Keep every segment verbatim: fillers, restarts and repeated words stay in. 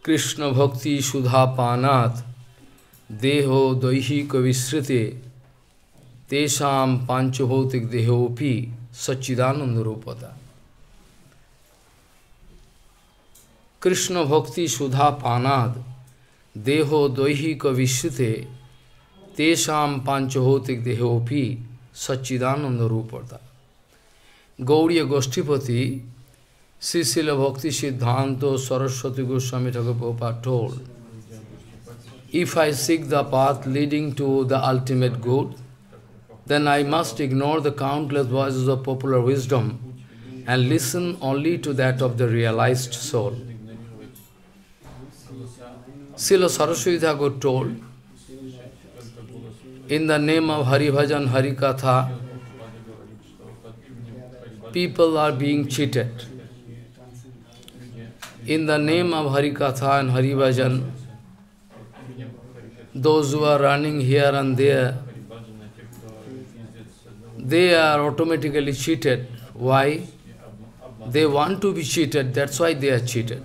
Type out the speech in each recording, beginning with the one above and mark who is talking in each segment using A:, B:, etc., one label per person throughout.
A: Krishna Bhakti Sudha Panat Deho Daihika Visrite Tesham Panchahotik Dehopi Sachidananda Rupata. Krishna Bhakti Sudha Panad Deho Daihika Visrite Tesham Panchahotik Dehopi Sachidananda Rupata. Gaudiya Goshtipati Srila Bhakti Siddhanta Saraswati Goswami Thakur Prabhupada told, if I seek the path leading to the ultimate good, then I must ignore the countless voices of popular wisdom and listen only to that of the realized soul. Srila Saraswati Thakur told, in the name of Hari Bhajan, Hari Katha, people are being cheated. In the name of Hari Katha and Hari Bhajan, those who are running here and there, they are automatically cheated. Why? They want to be cheated, that's why they are cheated.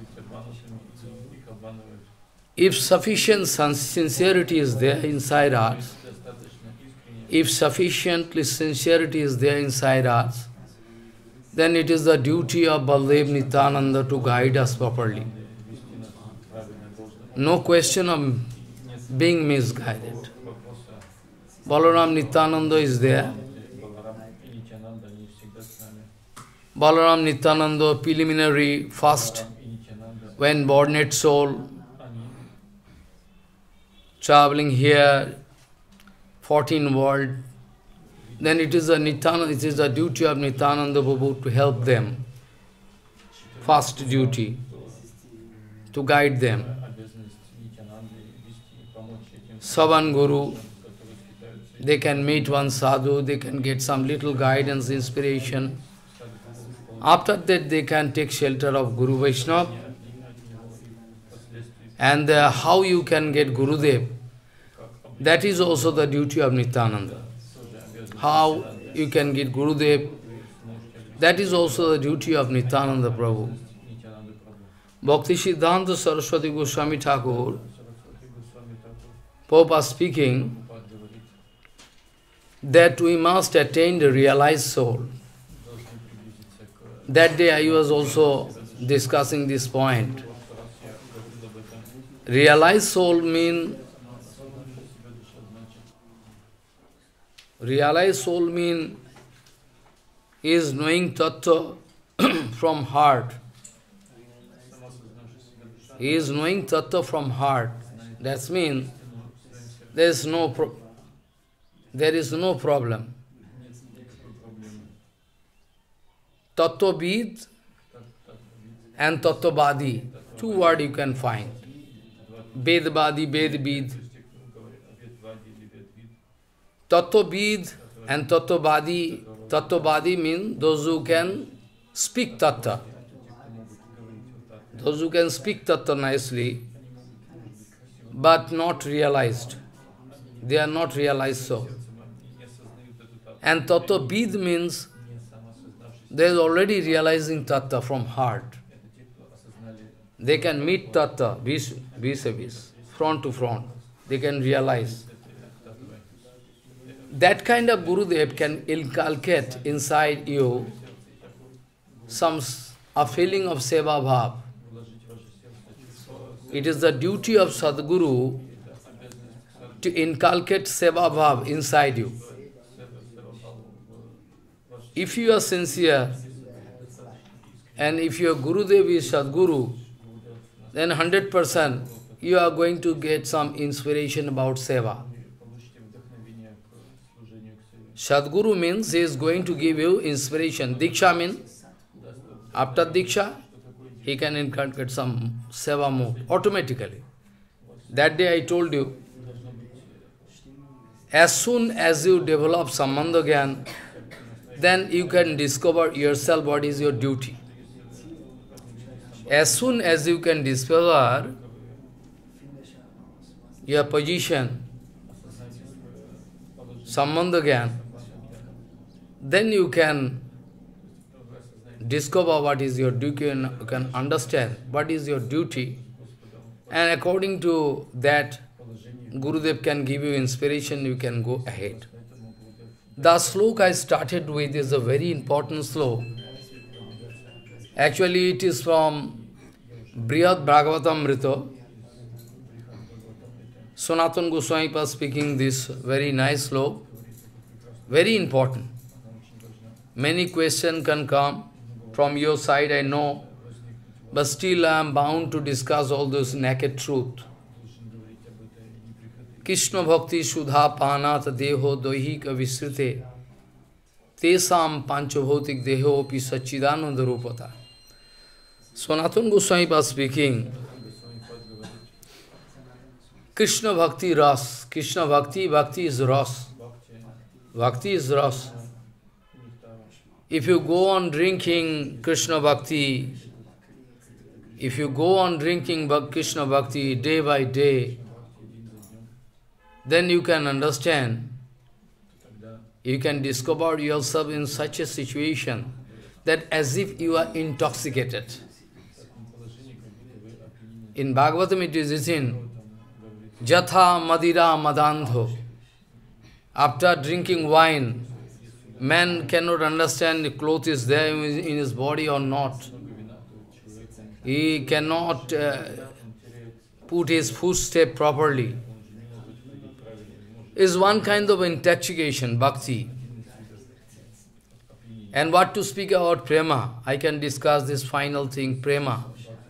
A: If sufficient sincerity is there inside us, if sufficiently sincerity is there inside us, then it is the duty of Baldev Nityananda to guide us properly. No question of being misguided. Balaram Nityananda is there. Balaram Nityananda, preliminary fast, when born-net soul, traveling here, fourteen world, then it is a Nityananda, it is the duty of Nityananda Prabhu to help them. First duty, to guide them. Savan Guru, they can meet one sadhu, they can get some little guidance, inspiration. After that they can take shelter of Guru Vaishnava. And uh, how you can get Gurudev, that is also the duty of Nityananda. How you can get Gurudev, that is also the duty of Nityananda Prabhu. Bhakti Siddhanta Saraswati Goswami Thakur, Prabhupada speaking, that we must attain the realized soul. That day I was also discussing this point. Realized soul mean Realized soul mean is knowing Tattva from heart. He is knowing Tattva from heart. That means there is no pro there is no problem. Tattva-vid and Tattva-vadi, two words you can find. Ved-vadi, Ved-vid. Tattva-vid and Tattva-vadi. Tattva-vadi means those who can speak Tattva. Those who can speak Tattva nicely, but not realized. They are not realized so. And Tattva-vid means they are already realizing Tattva from heart. They can meet Tattva vis-a-vis, front to front. They can realize. That kind of Gurudev can inculcate inside you some a feeling of seva bhav. It is the duty of Sadguru to inculcate seva bhav inside you. If you are sincere, and if your Gurudev is Sadguru, then one hundred percent you are going to get some inspiration about seva. Sadguru means he is going to give you inspiration. Diksha means, after Diksha, he can inculcate some seva mode, automatically. That day I told you, as soon as you develop Sambandha Gyan, then you can discover yourself what is your duty. As soon as you can discover your position, Sambandha Gyan, then you can discover what is your duty and you can understand what is your duty. And according to that, Gurudev can give you inspiration, you can go ahead. The sloka I started with is a very important sloka. Actually, it is from Brihad Bhagavatamrita. Sanatana Goswami was speaking this very nice sloka, very important. Many questions can come from your side, I know, but still I am bound to discuss all this naked truth. Krishna Bhakti Sudha Panat Deho Dohika Visrite Tesam Panchabhotik Deho Pi Sachidananda Rupata. Sanatana Goswami was speaking Krishna Bhakti Ras. Krishna Bhakti, Bhakti is Ras. Bhakti is Ras. If you go on drinking Krishna Bhakti, if you go on drinking Krishna Bhakti day by day, then you can understand, you can discover yourself in such a situation that as if you are intoxicated. In Bhagavatam it is written, Jatha Madira Madandho. After drinking wine, man cannot understand the cloth is there in his body or not. He cannot uh, put his footstep properly. Is one kind of intoxication, bhakti. And what to speak about prema? I can discuss this final thing, prema.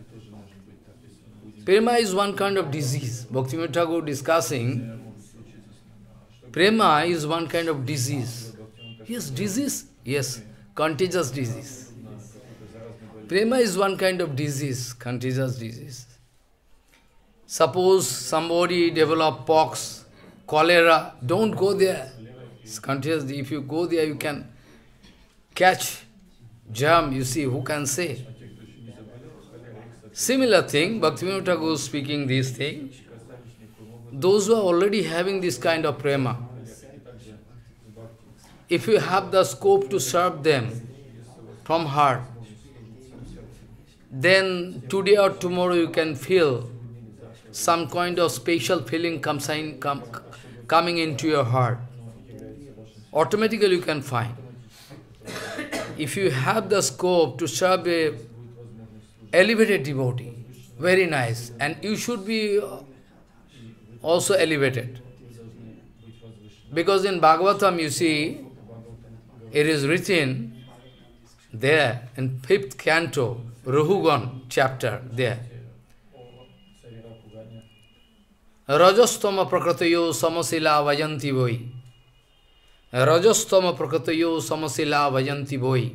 A: Prema is one kind of disease. Bhaktivinoda Thakur discussing, prema is one kind of disease. Yes, disease? Yes, contagious disease. Prema is one kind of disease, contagious disease. Suppose somebody develop pox, cholera, don't go there. It's contagious. If you go there, you can catch germ, you see, who can say? Similar thing, Bhaktivinoda Thakur is speaking this thing. Those who are already having this kind of prema, if you have the scope to serve them from heart, then today or tomorrow you can feel some kind of special feeling comes in, come, coming into your heart. Automatically you can find. If you have the scope to serve a elevated devotee, very nice, and you should be also elevated. Because in Bhagavatam you see, it is written there in fifth canto, Rahugan chapter, there. Rajastama prakratayo samasila vajanti voi. Rajastama prakratayo samasila vajanti voi.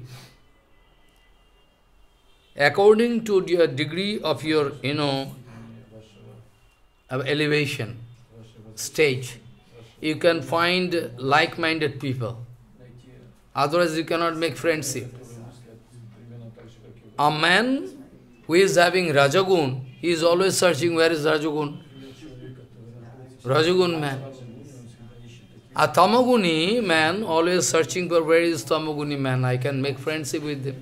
A: According to your degree of your, you know, of elevation, stage, you can find like-minded people. Otherwise you cannot make friendship. A man who is having Rajagun, he is always searching where is Rajagun. Rajagun man. A Tamaguni man always searching for where is Tamaguni man. I can make friendship with him.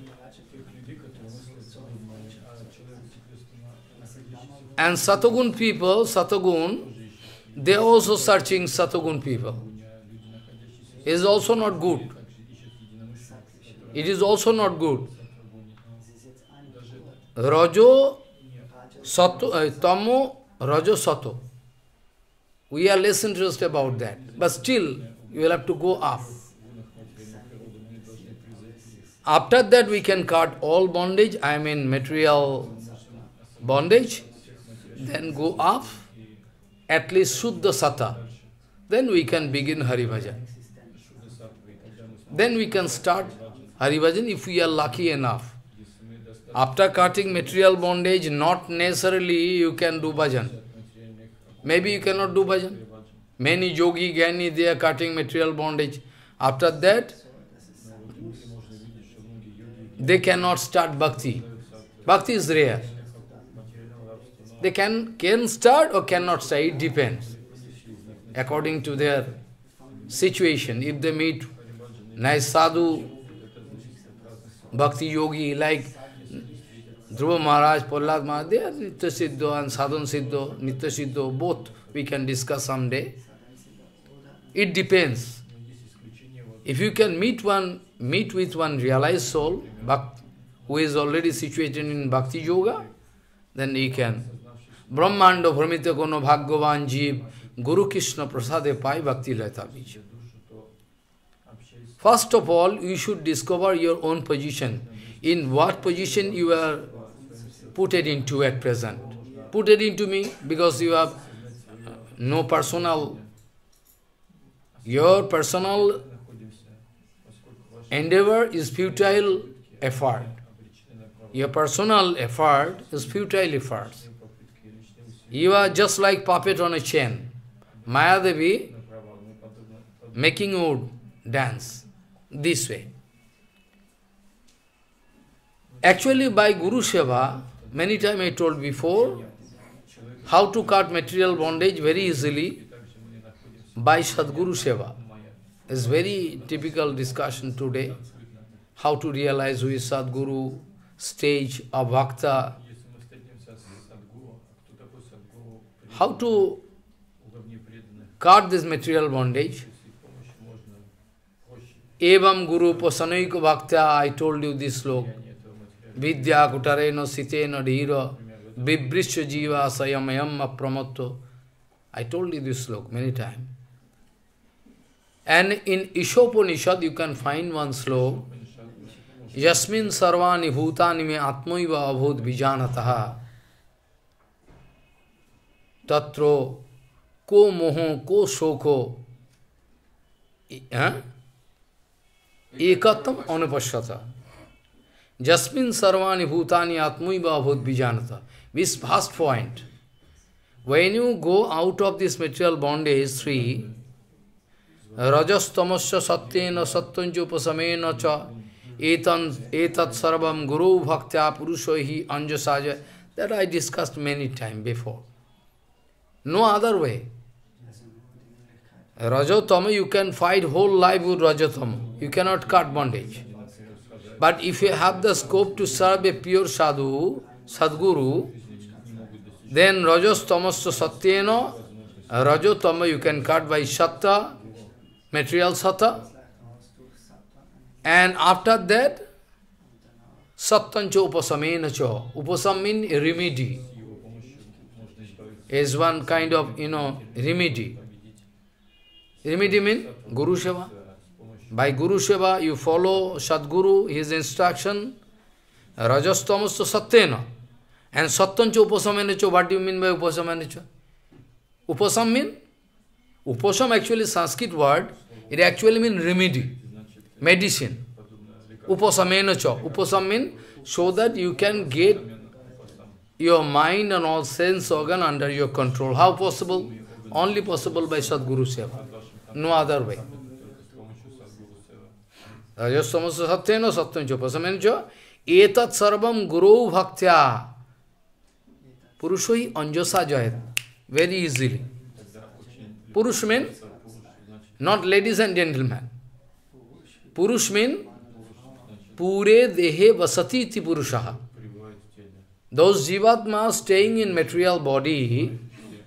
A: And Satagun people, Satagun, they are also searching Satagun people. It is also not good. It is also not good. Rajo, Sato, uh, Tamo, Rajo, Sato. We are less interested about that. But still, you will have to go up. After that, we can cut all bondage, I mean material bondage. Then go up, at least Shuddha Sata. Then we can begin Hari Bhajan. Then we can start Hari Bhajan if we are lucky enough. After cutting material bondage, not necessarily you can do bhajan. Maybe you cannot do bhajan. Many yogi, gyani, they are cutting material bondage. After that, they cannot start bhakti. Bhakti is rare. They can, can start or cannot start, it depends. According to their situation. If they meet nice sadhu, bhakti yogi, like Dhruva Maharaj, Prahlad Maharaj, they are Nitya Siddho and Sadhan Siddho, Nitya Siddho, both we can discuss someday. It depends. If you can meet one, meet with one realized soul, who is already situated in Bhakti Yoga, then he can. Brahmanda Brahmita Kono Bhagavan Jeev, Guru Krishna Prasade Pai Bhakti Lata Bija. First of all, you should discover your own position. In what position you are put it into at present. Put it into me, because you have no personal, your personal endeavor is futile effort. Your personal effort is futile effort. You are just like puppet on a chain. Maya Devi making you dance this way. Actually, by Guru Seva, many times I told before, how to cut material bondage very easily by Sadguru Seva. It's very typical discussion today. How to realize who is Sadguru, stage of Bhakta. How to cut this material bondage. Evam Guru Pasanaiko Bhakta, I told you this slok. Vidya Kutareno Siteno Dhira Vibrisha Jiva Sayamayam Apramatto. I told you this slok many times. And in Ishopanishad you can find one slok. Yasmin Sarvani Bhutani Me Atmaiva Abhut Vijanataha Tatro Ko Moho Ko Shoko Ekatam Anupashata. Jasmin Sarvani Bhutani Atmaiva Abhut Vijanata. This first point. When you go out of this material bondage, three, Rajas Tamasya Satyena Satyanjo Pasamena Cha Etan Etat Sarvam Guru Bhaktya Purushohi Anjasaja. That I discussed many times before. No other way. Rajatama, you can fight whole life with Rajatama. You cannot cut bondage. But if you have the scope to serve a pure sadhu, Sadguru, then Rajas Tamasya Satyena, Rajatama you can cut by Satta, material Satta. And after that, Sattancha Upasamena Cha. Upasam means remedy. Is one kind of, you know, remedy. Remedy means Guru Seva. By Guru Seva, you follow Sadguru, his instruction, Rajas Tamasya Satyena. And Sattancha Upasamena Cha. What do you mean by Upasamena Cha? Upasam means? Upasam actually is Sanskrit word. It actually means remedy, medicine. Upasamena Cha. Upasam means so that you can get your mind and all sense organ under your control. How possible? Only possible by Sadguru Seva. No other way. Rajastamasya Satyena Satyancha Upasamena Cha. Etat Sarvam Guru Bhaktya Purushoi Anjasa Jayat. Very easily. Purush means not ladies and gentlemen. Purush means Pure Dehe Vasati Iti Purushaha. Those Jivatmas staying in material body,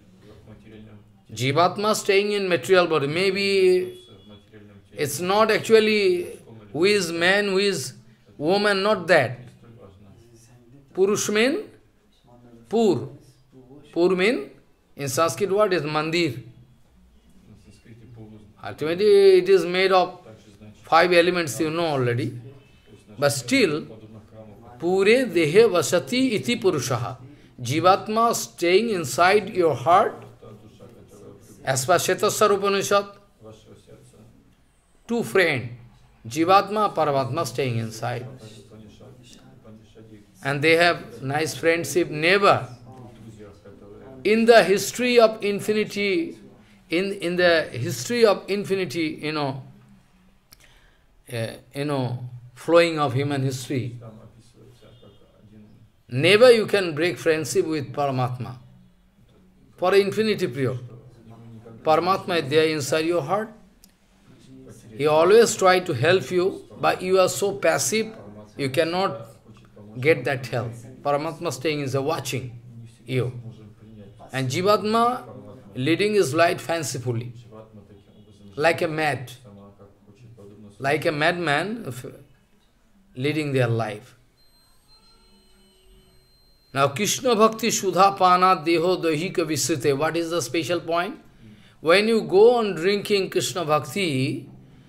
A: Jivatma staying in material body, maybe it's not actually who is man, who is woman, not that. Purush means Pur. Pur means, in Sanskrit word is mandir. Ultimately it is made of five elements, you know already. But still, Pure Dehe Vasati Iti Purushaha. Jivatma staying inside your heart, as per Shetasar Upanishad, two friends, Jivatma, Paramatma staying inside. And they have nice friendship. Never in the history of infinity, in, in the history of infinity, you know, uh, you know, flowing of human history, never you can break friendship with Paramatma. For infinity period. Paramatma is there inside your heart. He always try to help you, but you are so passive, you cannot get that help. Paramatma staying is watching you. And Jivatma leading his life fancifully, like a mad, like a madman leading their life. Now, Krishna Bhakti Sudha Pana Deho Dohika Visrite. What is the special point? When you go on drinking Krishna Bhakti,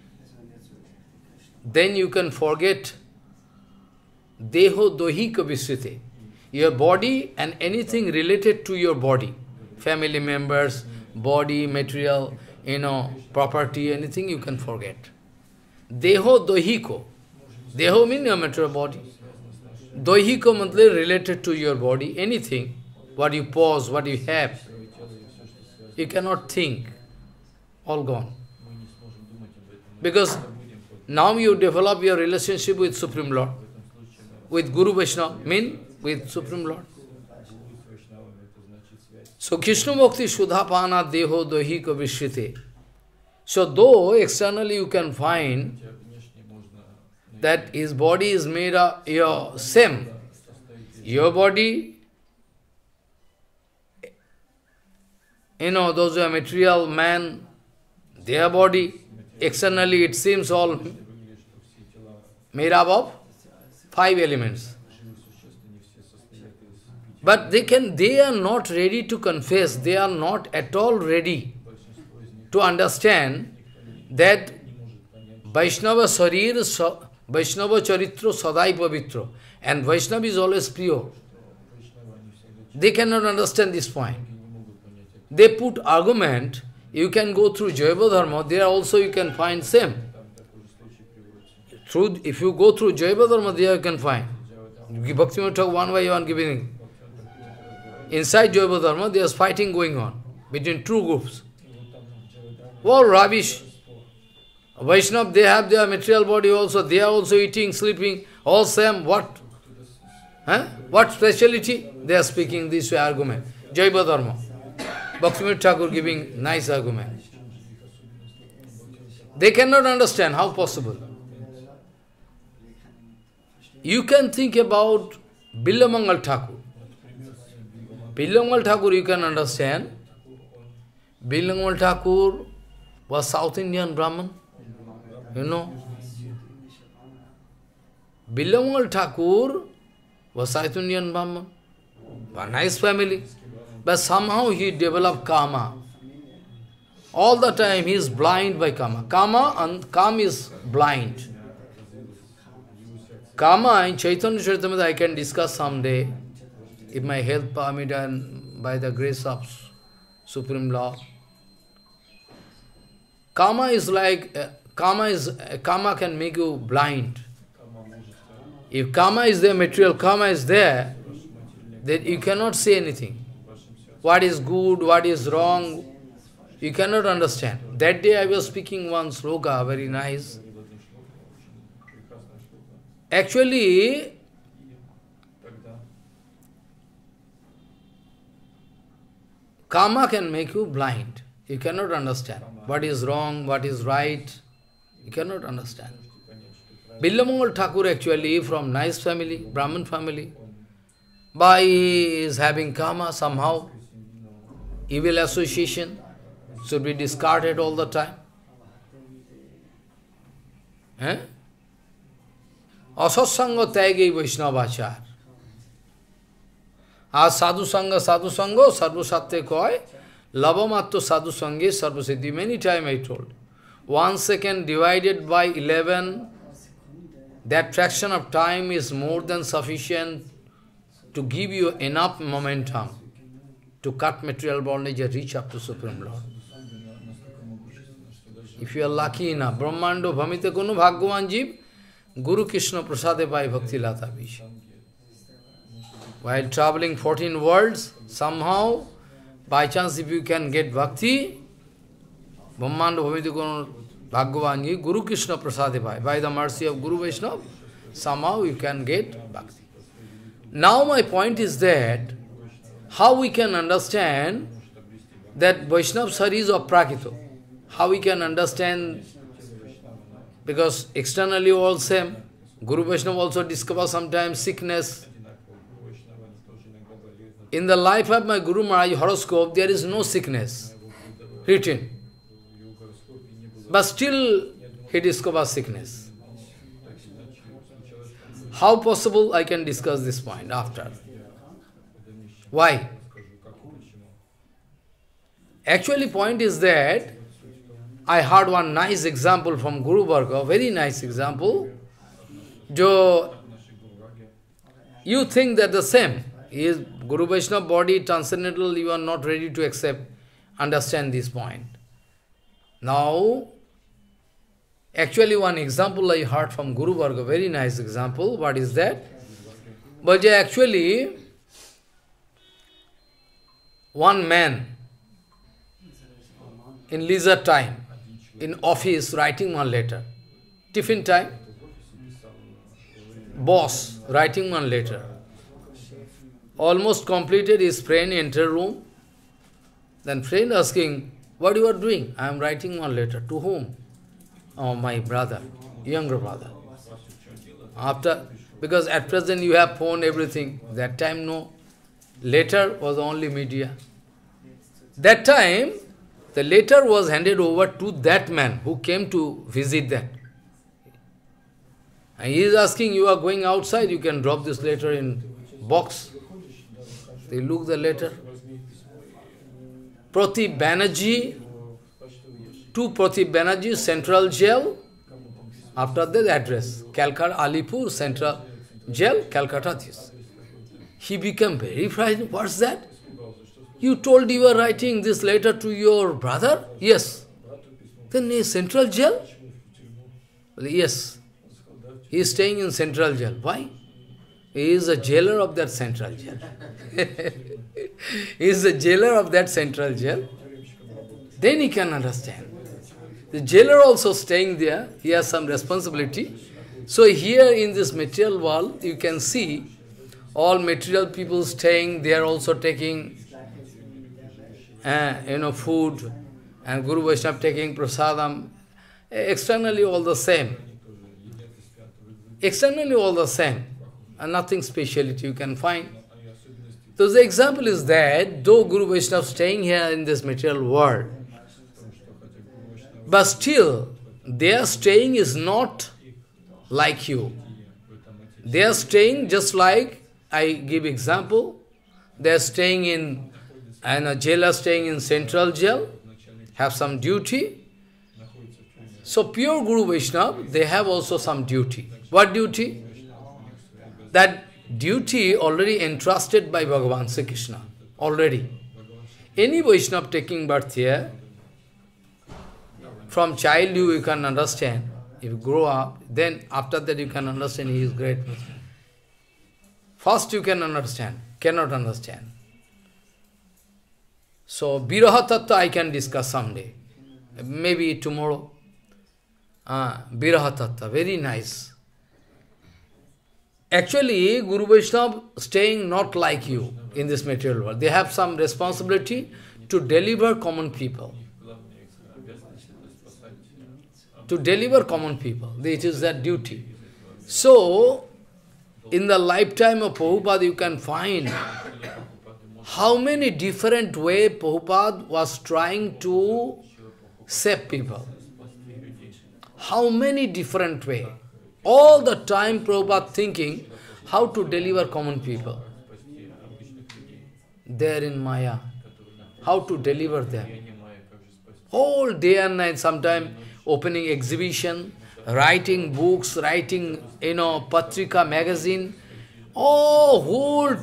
A: then you can forget Deho Dohika Visrite. Your body and anything related to your body. Family members, body, material, you know, property, anything you can forget. Deho Dohiko. Deho means your material body. Dohiko means related to your body, anything, what you pause, what you have, you cannot think, all gone. Because now you develop your relationship with Supreme Lord, with Guru Vaishnava, mean with Supreme Lord. So Krishna Bhakti Sudhapana Deho Dohika Vishrite. So though externally you can find that his body is made of your same. Your body, you know, those who are material man, their body, externally it seems all made up of five elements. But they can, they are not ready to confess, they are not at all ready to understand that Vaishnava Sarir, Vaishnava Charitra Sadai Pavitra, and Vaishnava is always pure. They cannot understand this point. They put argument, you can go through Jaiva Dharma, there also you can find same. Through, if you go through Jaiva Dharma, there you can find. Bhaktivinoda Thakur one by one giving. Inside Jaiva Dharma, there is fighting going on between two groups. All rubbish. Vaishnava, they have their material body also, they are also eating, sleeping, all same. What? Huh? What speciality? They are speaking this way argument. Jaiva Dharma. Bhaktivinoda Thakur giving nice argument. They cannot understand how possible. You can think about Billamangal Thakur. Billamangal Thakur you can understand. Billamangal Thakur was South Indian Brahmin. You know, Billamangal Thakur was South Indian Brahmin, a nice family, but somehow he developed karma. All the time he is blind by karma. Karma and karma is blind. Karma in Chaitanya Charitamrita I can discuss someday, if my health permit and by the grace of Supreme Lord. Karma is like... Uh, Karma is karma can make you blind. If karma is there, material karma is there, then you cannot say anything. What is good, what is wrong, you cannot understand. That day I was speaking one sloka, very nice. Actually, karma can make you blind. You cannot understand what is wrong, what is right. You cannot understand. Billamangal Thakur actually from nice family, Brahmin family, but he is having karma somehow. Evil association should be discarded all the time. Eh? Asatsanga tyage Vaishnavachar. As sadhu sanga, sadhu sango, sarva satte koi, lavamatto sadhu sange, sarva siddhi. Many times I told. One second divided by eleven, that fraction of time is more than sufficient to give you enough momentum to cut material bondage and reach up to Supreme Lord. If you are lucky enough, Brahmando Bhamite Kunu Bhagwan Jeev, Guru Krishna Prasade Pai Bhakti Lata Vish. While traveling fourteen worlds, somehow, by chance if you can get bhakti, Brahmanda Bhavidikona Bhagavanji, Guru Krishna Prasadevai, by the mercy of Guru Vaishnava, somehow you can get bhakti. Now my point is that, how we can understand that Vaishnava Sari is aprakito. How we can understand, because externally all same, Guru Vaishnava also discover sometimes sickness. in the life of my Guru Maharaj horoscope, there is no sickness written. But still, he discovers sickness. How possible? I can discuss this point after. Why? Actually, point is that I heard one nice example from Guru Varga, very nice example. Jo, you think that the same is Guru Vaishnava body, transcendental, you are not ready to accept, understand this point. Now, actually one example I heard from Guru Varga, very nice example. What is that? But actually, one man in leisure time, in office, writing one letter. Tiffin time, boss writing one letter. Almost completed, his friend enter room. Then friend asking, what you are doing? I am writing one letter. To whom? Oh, my brother, younger brother. After, because at present you have phone, everything. That time no. Letter was only media. That time, the letter was handed over to that man who came to visit that. And he is asking, you are going outside, you can drop this letter in box. They look the letter. Prati Banerjee, to Prati Banerjee, Central Jail. After that address, Calcutta, Alipur, Central Jail, Calcutta. This. He became very frightened. What's that? You told you were writing this letter to your brother? Yes. Then he is Central Jail? Well, yes. He is staying in Central Jail. Why? He is a jailer of that Central Jail. He is the jailer of that Central Jail. Then he can understand. The jailer also staying there, he has some responsibility. So here in this material world, you can see all material people staying, they are also taking uh, you know, food, and Guru Vaishnava taking prasadam. Externally all the same. Externally all the same. And nothing speciality you can find. So the example is that, though Guru Vaishnava staying here in this material world, but still, their staying is not like you. They are staying just like, I give example, they are staying in, and a jailer staying in Central Jail, have some duty. So pure Guru Vaishnava, they have also some duty. What duty? That duty already entrusted by Bhagavan Sri Krishna, already. Any Vaishnava taking birth here, from childhood you can understand. If you grow up, then after that you can understand he is great. First you can understand, cannot understand. So, Viraha Tattva I can discuss someday. Maybe tomorrow. Ah, Viraha Tattva, very nice. Actually, Guru Vaishnava staying not like you in this material world. They have some responsibility to deliver common people. To deliver common people. It is their duty. So, in the lifetime of Prabhupada, you can find how many different ways Prabhupada was trying to save people. How many different ways. All the time Prabhupada thinking how to deliver common people. There in Maya. How to deliver them. Whole day and night, sometime opening exhibition, writing books, writing, you know, Patrika magazine. Oh, whole,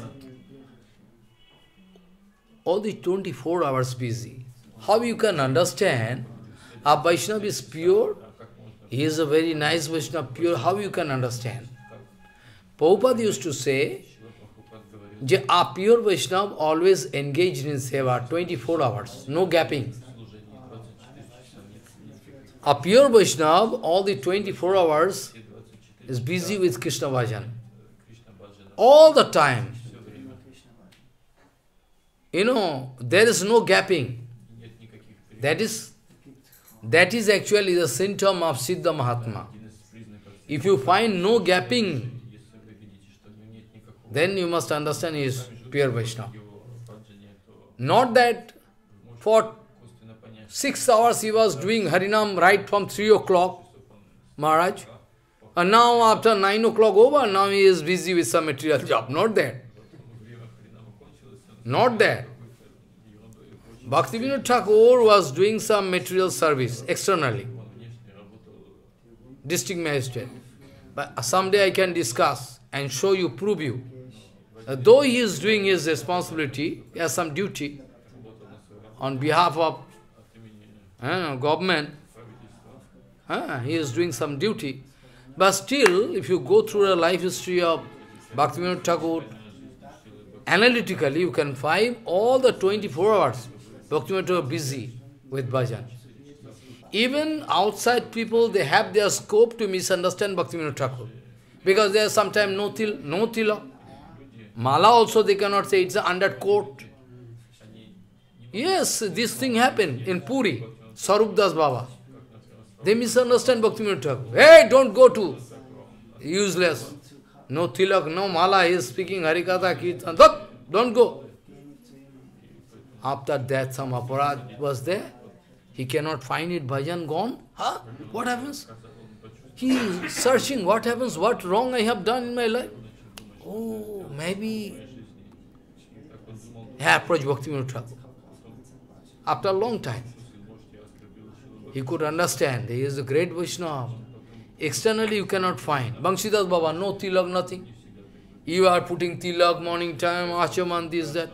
A: all the twenty-four hours busy. How you can understand a Vaishnava is pure? He is a very nice Vaishnava, pure. How you can understand? Prabhupada used to say, a pure Vaishnava always engaged in seva, twenty-four hours, no gapping. A pure Vaishnava, all the twenty-four hours, is busy with Krishna Bhajan. All the time. You know, there is no gapping. That is, that is actually the symptom of Siddha Mahatma. If you find no gapping, then you must understand he is pure Vaishnava. Not that for six hours he was doing Harinam right from three o'clock, Maharaj. And now after nine o'clock over, now he is busy with some material job. Not that. Not that. Bhaktivinoda Thakur was doing some material service externally. District magistrate. But someday I can discuss and show you, prove you. Uh, though he is doing his responsibility, he has some duty on behalf of uh, government. Uh, he is doing some duty. But still, if you go through the life history of Bhaktivinoda Thakur, analytically you can find all the twenty-four hours Bhaktivinoda Thakur busy with bhajan. Even outside people, they have their scope to misunderstand Bhaktivinoda Thakur. Because there is sometimes no til, no tilak. Mala also they cannot say it's an undercoat. Yes, this thing happened in Puri, Sarup Das Baba. They misunderstand Bhaktivinoda Thakur. Hey, don't go to. Useless. No tilak, no mala, he is speaking Harikatha, Kirtan. Don't go. After that, some aparad was there. He cannot find it, bhajan gone. Huh? What happens? He is searching, what happens, what wrong I have done in my life. Oh, maybe. He approached Bhaktivinoda Thakur. After a long time, he could understand, he is a great Vaishnava. Externally you cannot find. Banshidas Baba, no tilak, nothing. You are putting tilak, morning time, achaman, this, that.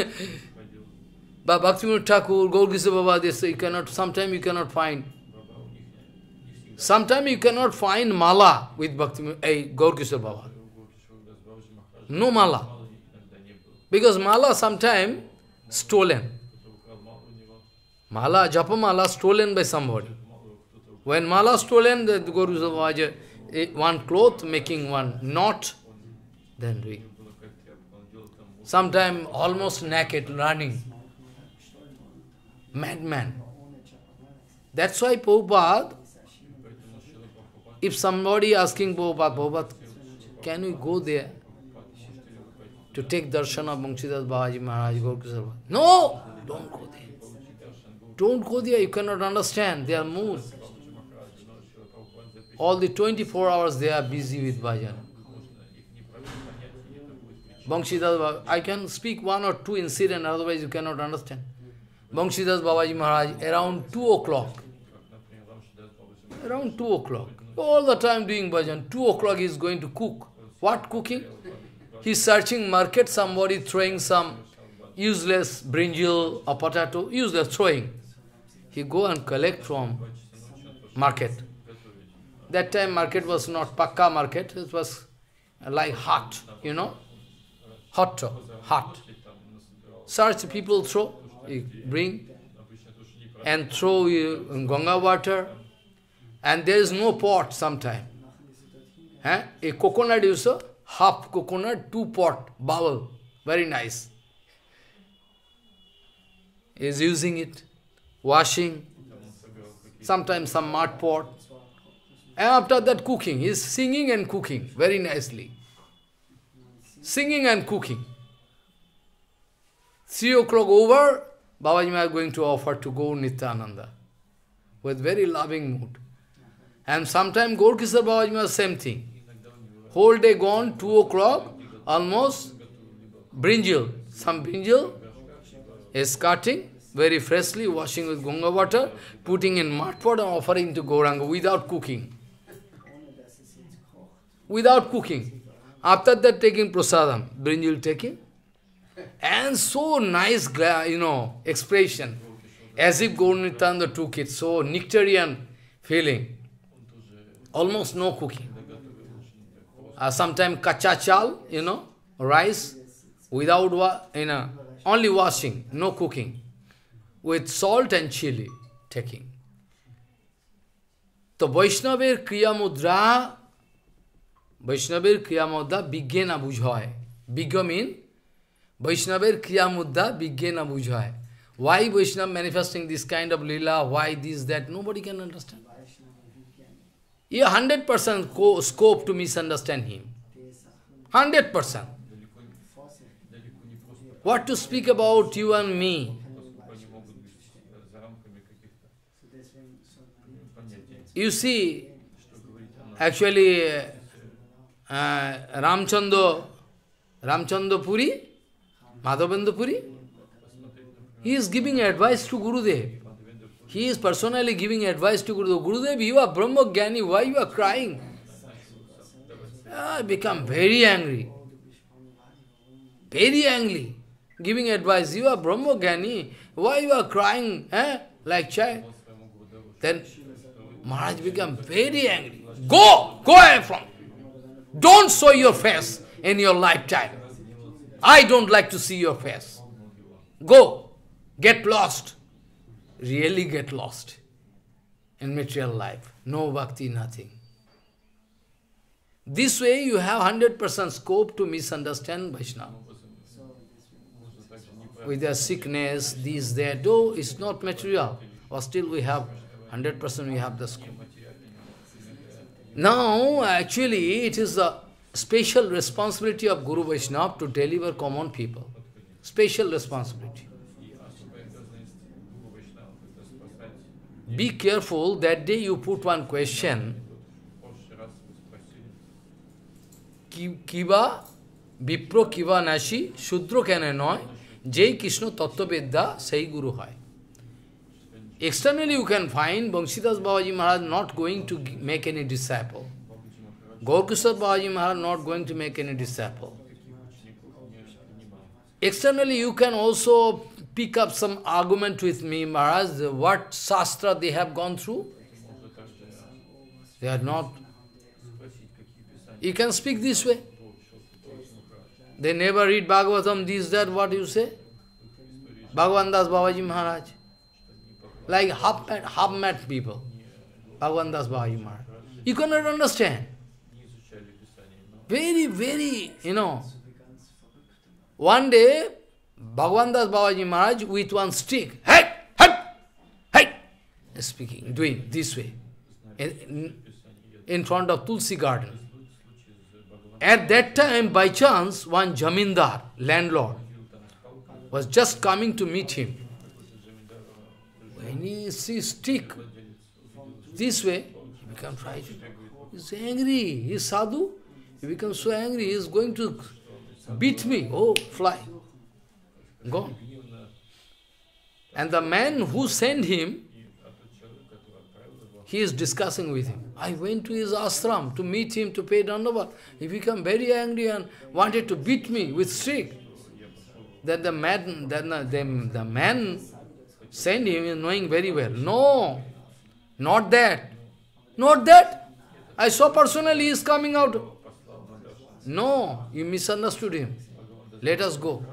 A: But Bhaktivinoda Thakur, Gaurkishora Baba, they say you cannot, sometimes you cannot find. Sometimes you cannot find mala with Bhaktivinoda, eh, Gaurkishora Baba. No mala. Because mala sometimes stolen. Mala, japa mala stolen by somebody. When mala stolen, the Guru Vaishnava, one cloth making one knot, then we. Sometimes almost naked, running. Madman. That's why Prabhupada, if somebody asking Prabhupada, Prabhupada, can we go there to take darshan of Banshidas Babaji Maharaj, Gaurkishora? No! Don't go there. Don't go there, you cannot understand, they are moved. All the twenty-four hours they are busy with bhajan. Banshidas Babaji, I can speak one or two incidents, otherwise you cannot understand. Banshidas Babaji Maharaj, around two o'clock. Around two o'clock. All the time doing bhajan. two o'clock he is going to cook. What cooking? He is searching market, somebody throwing some useless brinjal or potato, useless throwing. He go and collect from market. That time market was not pakka market, it was like hut, you know, hot, hut. Search people throw, you bring and throw in Ganga water, and there is no pot sometime. Eh? A coconut is a half coconut, two pot, bowl, very nice. He is using it, washing, sometimes some mud pot. And after that cooking, he is singing and cooking very nicely. Singing and cooking. Three o'clock over, Babaji Maharaj is going to offer to go Nityananda with very loving mood. And sometime Gaurkishora Babaji Maharaj, same thing. Whole day gone, two o'clock, almost, brinjal. Some brinjal is cutting very freshly, washing with Ganga water, putting in mud pot and offering to Gauranga without cooking. Without cooking. After that taking prasadam, brinjal taking. And so nice, you know, expression. As if Gaur-Nityananda took it, so nectarian feeling. Almost no cooking. Uh, Sometimes kacha chal, you know, rice, without, wa you know, only washing, no cooking. With salt and chili taking. So Vaishnaver Kriya Mudra, Vaishnaver Kriya Mudra bigge na bujhoy. Bigga mean Vaishnaver Kriya Mudra bigge na bujhoy. Why Vaishnava manifesting this kind of lila, why this, that, nobody can understand. You have one hundred percent scope to misunderstand him. one hundred percent. What to speak about you and me? You see, actually, uh, Ramchandra, Ramchandra Puri, Madhavendra Puri, he is giving advice to Gurudev. He is personally giving advice to Gurudev. Gurudev, you are Brahma Jnani, why you are crying? I become very angry. Very angry. Giving advice, you are Brahma Jnani, why you are crying eh? like child? Then Maharaj became very angry. Go! Go away from me. Don't show your face in your lifetime. I don't like to see your face. Go! Get lost. Really get lost in material life. No bhakti, nothing. This way you have one hundred percent scope to misunderstand Vaishnava. With their sickness, this, that, though it's not material, but still we have one hundred percent we have the scope. Now, actually, it is the special responsibility of Guru Vaishnava to deliver common people. Special responsibility. Be careful, that day you put one question, Kiva, Vipro Kiva Nashi, Shudro Kene Noy, Jai Krishna Tattva Vedda, Sai Guru Hai. Externally you can find Bangsidas Babaji Maharaj not going to make any disciple. Gaurkishore Babaji Maharaj not going to make any disciple. Externally you can also pick up some argument with me, Maharaj, what Shastra they have gone through. They are not. You can speak this way. They never read Bhagavatam, this, that, what you say? Bhagavan Das Babaji Maharaj. Like half-mad half mad people. Bhagavan Das Babaji Maharaj. You cannot understand. Very, very, you know. One day, Bhagavan Das Babaji Maharaj with one stick, hey, hey, hey, speaking, doing this way, in, in front of Tulsi garden. At that time, by chance, one Jamindar, landlord, was just coming to meet him. When he sees stick this way, he becomes frightened. He is angry. He is sadhu. He becomes so angry. He is going to beat me. Oh, fly. Gone. And the man who sent him, he is discussing with him. I went to his ashram to meet him, to pay dandavat. He became very angry and wanted to beat me with stick. Then the man, then the, the, the man sent him, knowing very well. No, not that. Not that. I saw personally he is coming out. No, you misunderstood him. Let us go.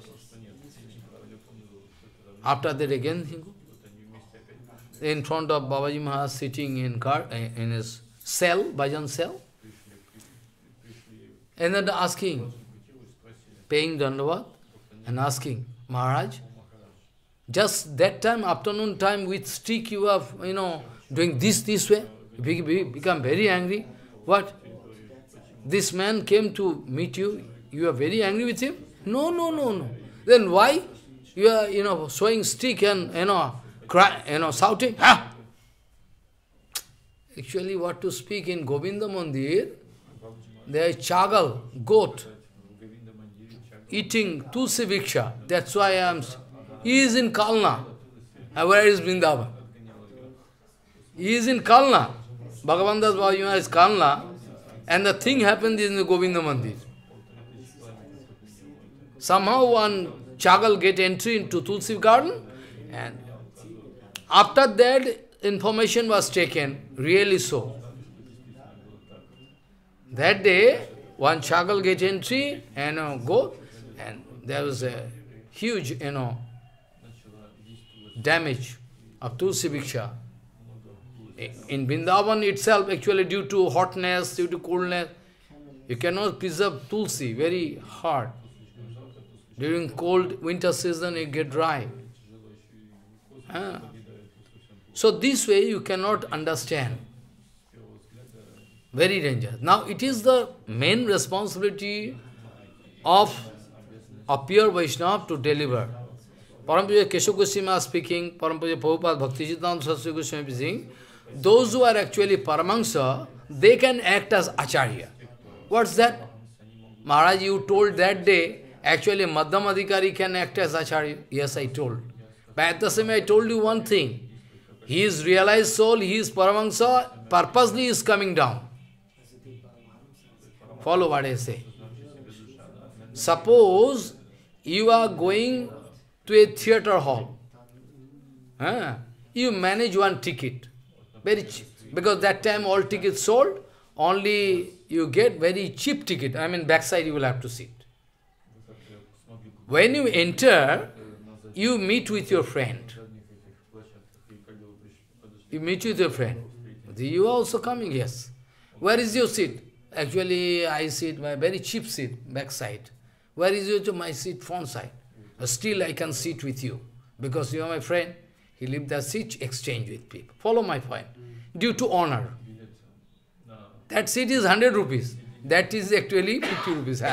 A: After that again he go. In front of Babaji Maharaj sitting in car, in his cell, Bhajan cell. And then asking, paying dandavat, and asking, Maharaj, just that time, afternoon time, with stick you are, you know, doing this, this way. You become very angry. What? This man came to meet you, you are very angry with him? No, no, no, no. Then why? You are, you know, showing stick and, you know, cry, you know, shouting, ah! Actually, what to speak in Govinda Mandir, there is chagal, goat, eating tulsi viksha. That's why I am. He is in Kalna. And where is Vrindavan? He is in Kalna. Bhagavan Das Babaji is Kalna. And the thing happened in the Govinda Mandir. Somehow one chagal get entry into Tulsi garden, and after that information was taken, really so. That day, one chagal get entry and uh, go, and there was a huge, you know, damage of Tulsi Viksha. In Vrindavan itself, actually due to hotness, due to coolness, you cannot preserve Tulsi, very hard. During cold winter season, it get dry. Ah. So this way you cannot understand. Very dangerous. Now it is the main responsibility of a pure Vaishnava to deliver. Parampara Keshav Goswami speaking, Parampara Prabhupada Bhakti Siddhanta Saraswati Goswami speaking, those who are actually Paramahansa, they can act as Acharya. What's that? Maharaj, you told that day, actually Madhyam Adhikari can act as Acharya. Yes, I told. But at the same time, I told you one thing. He is realized soul, he is Paramahansa, purposely is coming down. Follow what I say. Suppose you are going to a theatre hall. Huh? You manage one ticket. Very cheap. Because that time all tickets sold, only you get very cheap ticket. I mean, backside you will have to sit. When you enter, you meet with your friend. You meet with your friend. You are also coming, yes. Where is your seat? Actually, I sit my very cheap seat, backside. Where is your my seat, front side? Still, I can sit with you. Because you are my friend. He leave that seat, exchange with people. Follow my point. Due to honor. That seat is one hundred rupees. That is actually fifty rupees.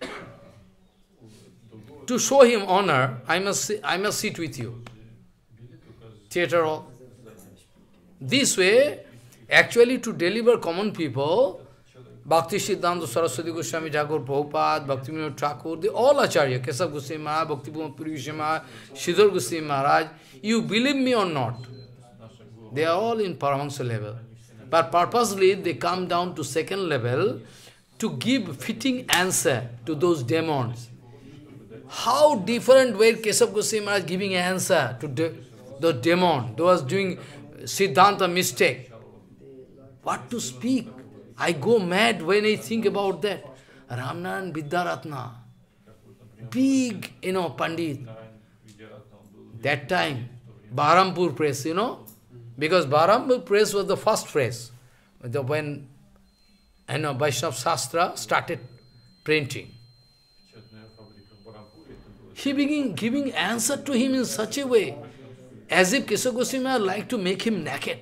A: To show him honor, I must, I must sit with you. Theatre hall. This way, actually to deliver common people, Bhakti Siddhanta Saraswati Goswami Thakur, Prabhupada, Bhakti Vinod Thakur, they all Acharya, Kesav Goswami Maharaj, Bhakti Puri Goswami Maharaj, Sridhar Goswami Maharaj, you believe me or not, they are all in Paramahansa level. But purposely they come down to second level to give fitting answer to those demons. How different way Kesav Goswami Maharaj giving answer to de those demons, those doing Siddhanta mistake. What to speak? I go mad when I think about that. Ramnaran Vidyaratna, big, you know, Pandit. That time, Baharampur press, you know, because Baharampur press was the first press. When, you know, Vaishnava Shastra started printing. He began giving answer to him in such a way, as if Kesav Goswami like to make him naked.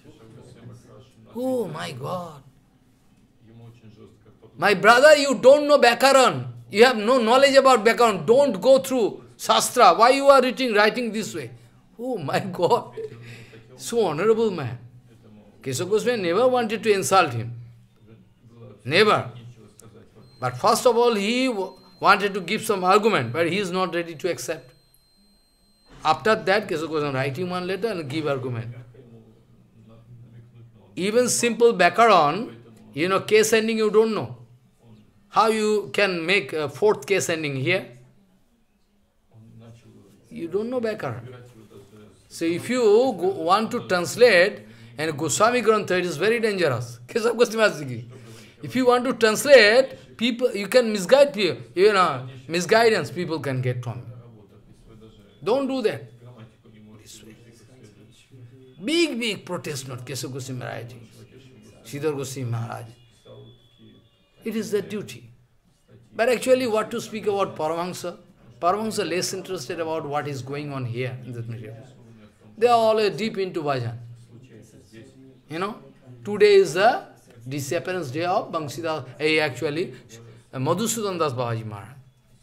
A: Oh my God. My brother, you don't know Bhakaran. You have no knowledge about Bhakaran. Don't go through Shastra. Why you are writing, writing this way? Oh my God. So honorable man. Kesav Goswami never wanted to insult him. Never. But first of all, he wanted to give some argument, but he is not ready to accept. After that, Kesav Goswami writing one letter and give argument. Even simple Bhakaran, you know, case ending you don't know. How you can make a fourth case ending here? You don't know Bhakaran. So if you go, want to translate, and Goswami Grantha, it is very dangerous. Kesav Goswami. If you want to translate, people, you can misguide people. You know, misguidance people can get from you. Don't do that. This way. Big, big protest not Kesav Goswami Maharaj, Sridhar Goswami Maharaj. It is their duty. But actually, what to speak about Paramahansa? Paramahansa less interested about what is going on here in this material. They are all deep into Bhajan. You know, today is the disappearance day of Bangsidas, eh, actually, Madhusudan Das Babaji Maharaj.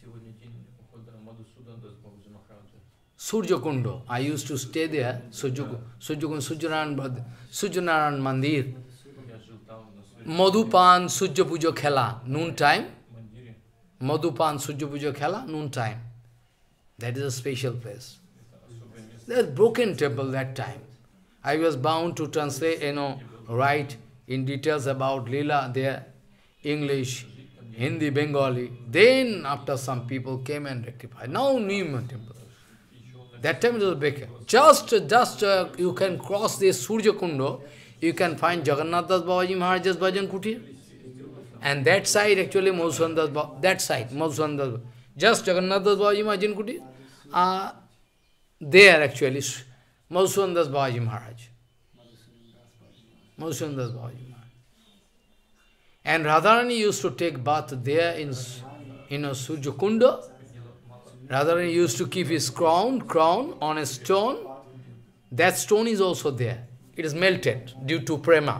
A: Surya Kundo. I used to stay there, Surya Kundo, Sujanaran Mandir. Madhupan Surya Puja Khela, noon time. Madhupan Surya Puja Khela, noon time. That is a special place. There was broken temple that time. I was bound to translate, you know, write in details about Leela there, English, Hindi, Bengali. Then after some people came and rectified. Now Nima temple. That time it was broken. Just, just uh, you can cross this Surya Kundo, you can find Jagannath Das Babaji Maharaj's Bhajan Kutir. And that side actually Madhusudan Das Babaji, that side, Madhusudan Das, just Jagannath Das Babaji Bhajan Kutir. Uh, there actually, Madhusudan Das Babaji Maharaj. Madhusudan Das Babaji Maharaj. And Radharani used to take bath there in, in a Surya Kunda. Radharani used to keep his crown, crown on a stone. That stone is also there. It is melted due to prema.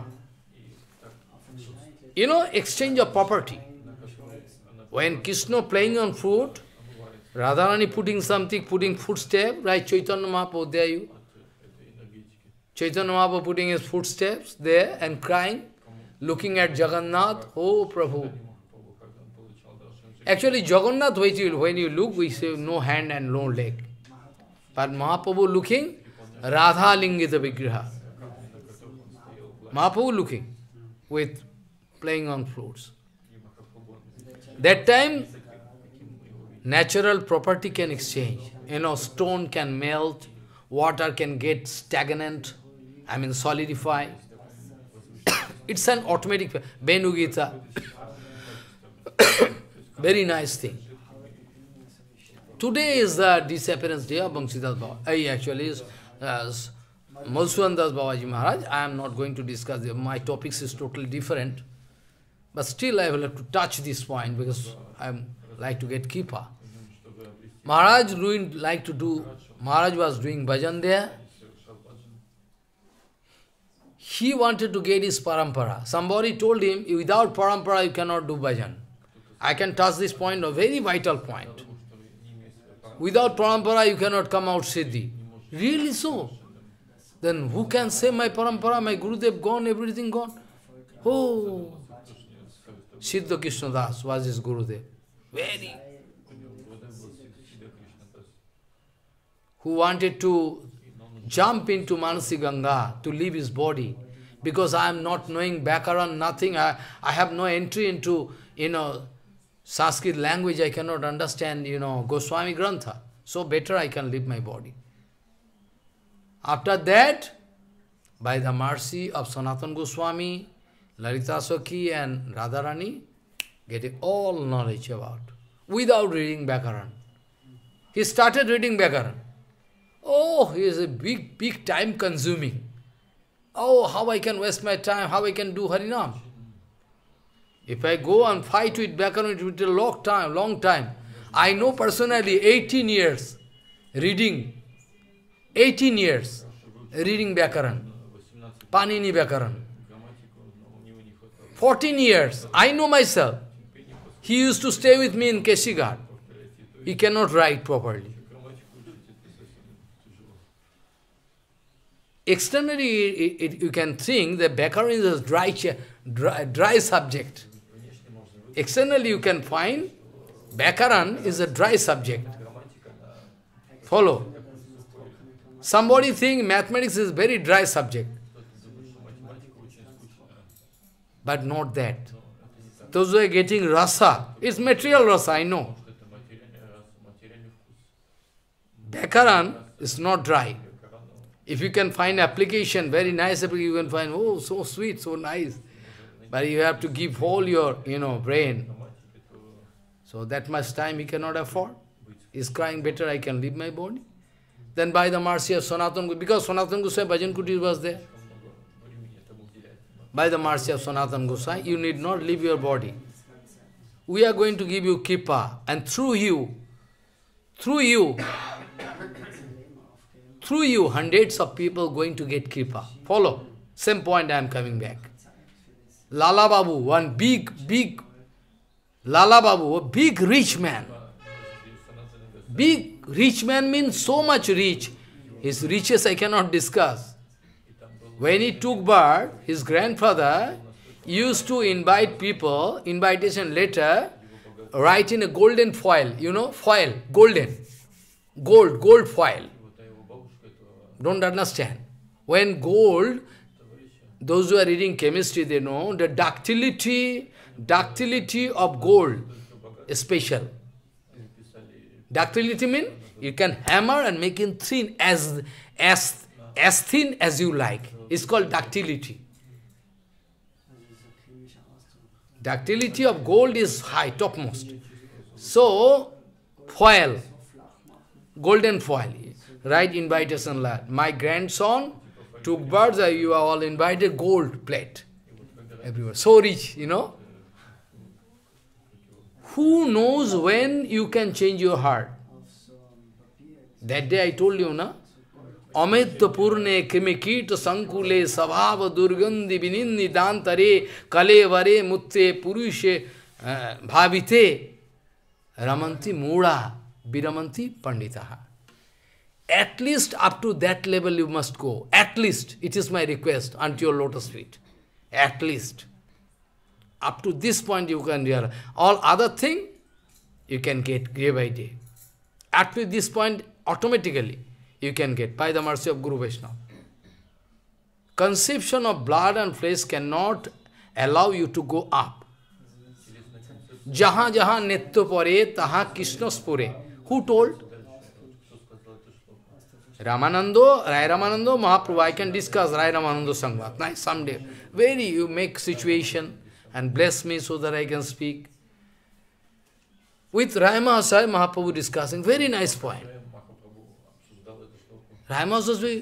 A: You know, exchange of property. When Krishna playing on flute, Radharani putting something, putting footstep, right? Chaitanya Mahaprabhu, there you. Chaitanya Mahaprabhu putting his footsteps there and crying, looking at Jagannath, oh Prabhu. Actually, Jagannath, when you, when you look, we say no hand and no leg. But Mahaprabhu looking, Radha Lingita Vigraha. Mahaprabhu looking, with playing on flutes. That time, natural property can exchange. You know, stone can melt, water can get stagnant, I mean solidify. It's an automatic, Benugita. Very nice thing. Today is the disappearance day of Bangsidas Baba. I actually is uh, Malsuandas Babaji Maharaj. I am not going to discuss them. My topics is totally different. But still I will have to touch this point because I like to get Kipa. Maharaj doing, like to do, Maharaj was doing bhajan there. He wanted to get his parampara. Somebody told him, without parampara you cannot do bhajan. I can touch this point, a very vital point. Without parampara you cannot come out Siddhi. Really so? Then who can say my parampara, my Gurudev gone, everything gone? Oh, Siddha Krishna Das was his Gurudev. Very. Who wanted to jump into Manasi Ganga to leave his body. Because I am not knowing Bhakaran, nothing. I, I have no entry into, you know, Sanskrit language. I cannot understand, you know, Goswami Grantha. So better I can leave my body. After that, by the mercy of Sanatana Goswami, Lalita Sakhi and Radharani, getting all knowledge about, without reading Bhakaran. He started reading Bhakaran. Oh, he is a big, big time consuming. Oh, how I can waste my time, how I can do Harinam. If I go and fight with Bhakaran, it will take a long time, long time. I know personally eighteen years reading, eighteen years reading Bhakaran, Panini Bhakaran. fourteen years, I know myself. He used to stay with me in Keshigarh. He cannot write properly. Externally, it, it, you can think that Bhakaran is a dry, dry, dry subject. Externally, you can find Bhakaran is a dry subject. Follow. Somebody think mathematics is very dry subject. But not that. Those who are getting rasa, it's material rasa, I know. Bhakaran is not dry. If you can find application, very nice application, you can find, oh, so sweet, so nice. But you have to give whole your, you know, brain. So that much time he cannot afford. He's crying, better I can leave my body. Then by the mercy of Sanatana, because Sanatana Gosai Bhajan Kutir was there. By the mercy of Sanatana Gosai, you need not leave your body. We are going to give you Kripa, and through you, through you, through you, hundreds of people going to get Kripa. Follow. Same point I am coming back. Lala Babu, one big, big, Lala Babu, a big rich man. Big rich man means so much rich. His riches I cannot discuss. When he took birth, his grandfather used to invite people, invitation letter, write in a golden foil, you know, foil, golden, gold, gold foil. Don't understand. When gold, those who are reading chemistry, they know the ductility, ductility of gold is special. Ductility means you can hammer and make it thin as, as, as thin as you like. It's called ductility. Ductility of gold is high, topmost. So, foil, golden foil. Right invitation letter. My grandson took birth, you are all invited, gold plate. Everywhere. So rich, you know. Who knows when you can change your heart? That day I told you, na? Amitya purne kimikita sankule sabhava durgandhi vinindi dantare kale vare mutte purushe bhavite ramanti mura Viramanti Panditaha. At least up to that level you must go. At least, it is my request unto your lotus feet. At least. Up to this point you can realize. All other thing, you can get day by day. Up to this point, automatically, you can get by the mercy of Guru Vaishnava. Conception of blood and flesh cannot allow you to go up. Jaha jaha netto pare, taha Krishna spure. Who told? Ramanando, Rai Ramanando, Mahaprabhu, I can discuss Rai Ramanando Sangvat. Nice, someday. Very, you make situation and bless me so that I can speak. With Rai Mahasaya, Mahaprabhu discussing, very nice point. Rai Mahasaya,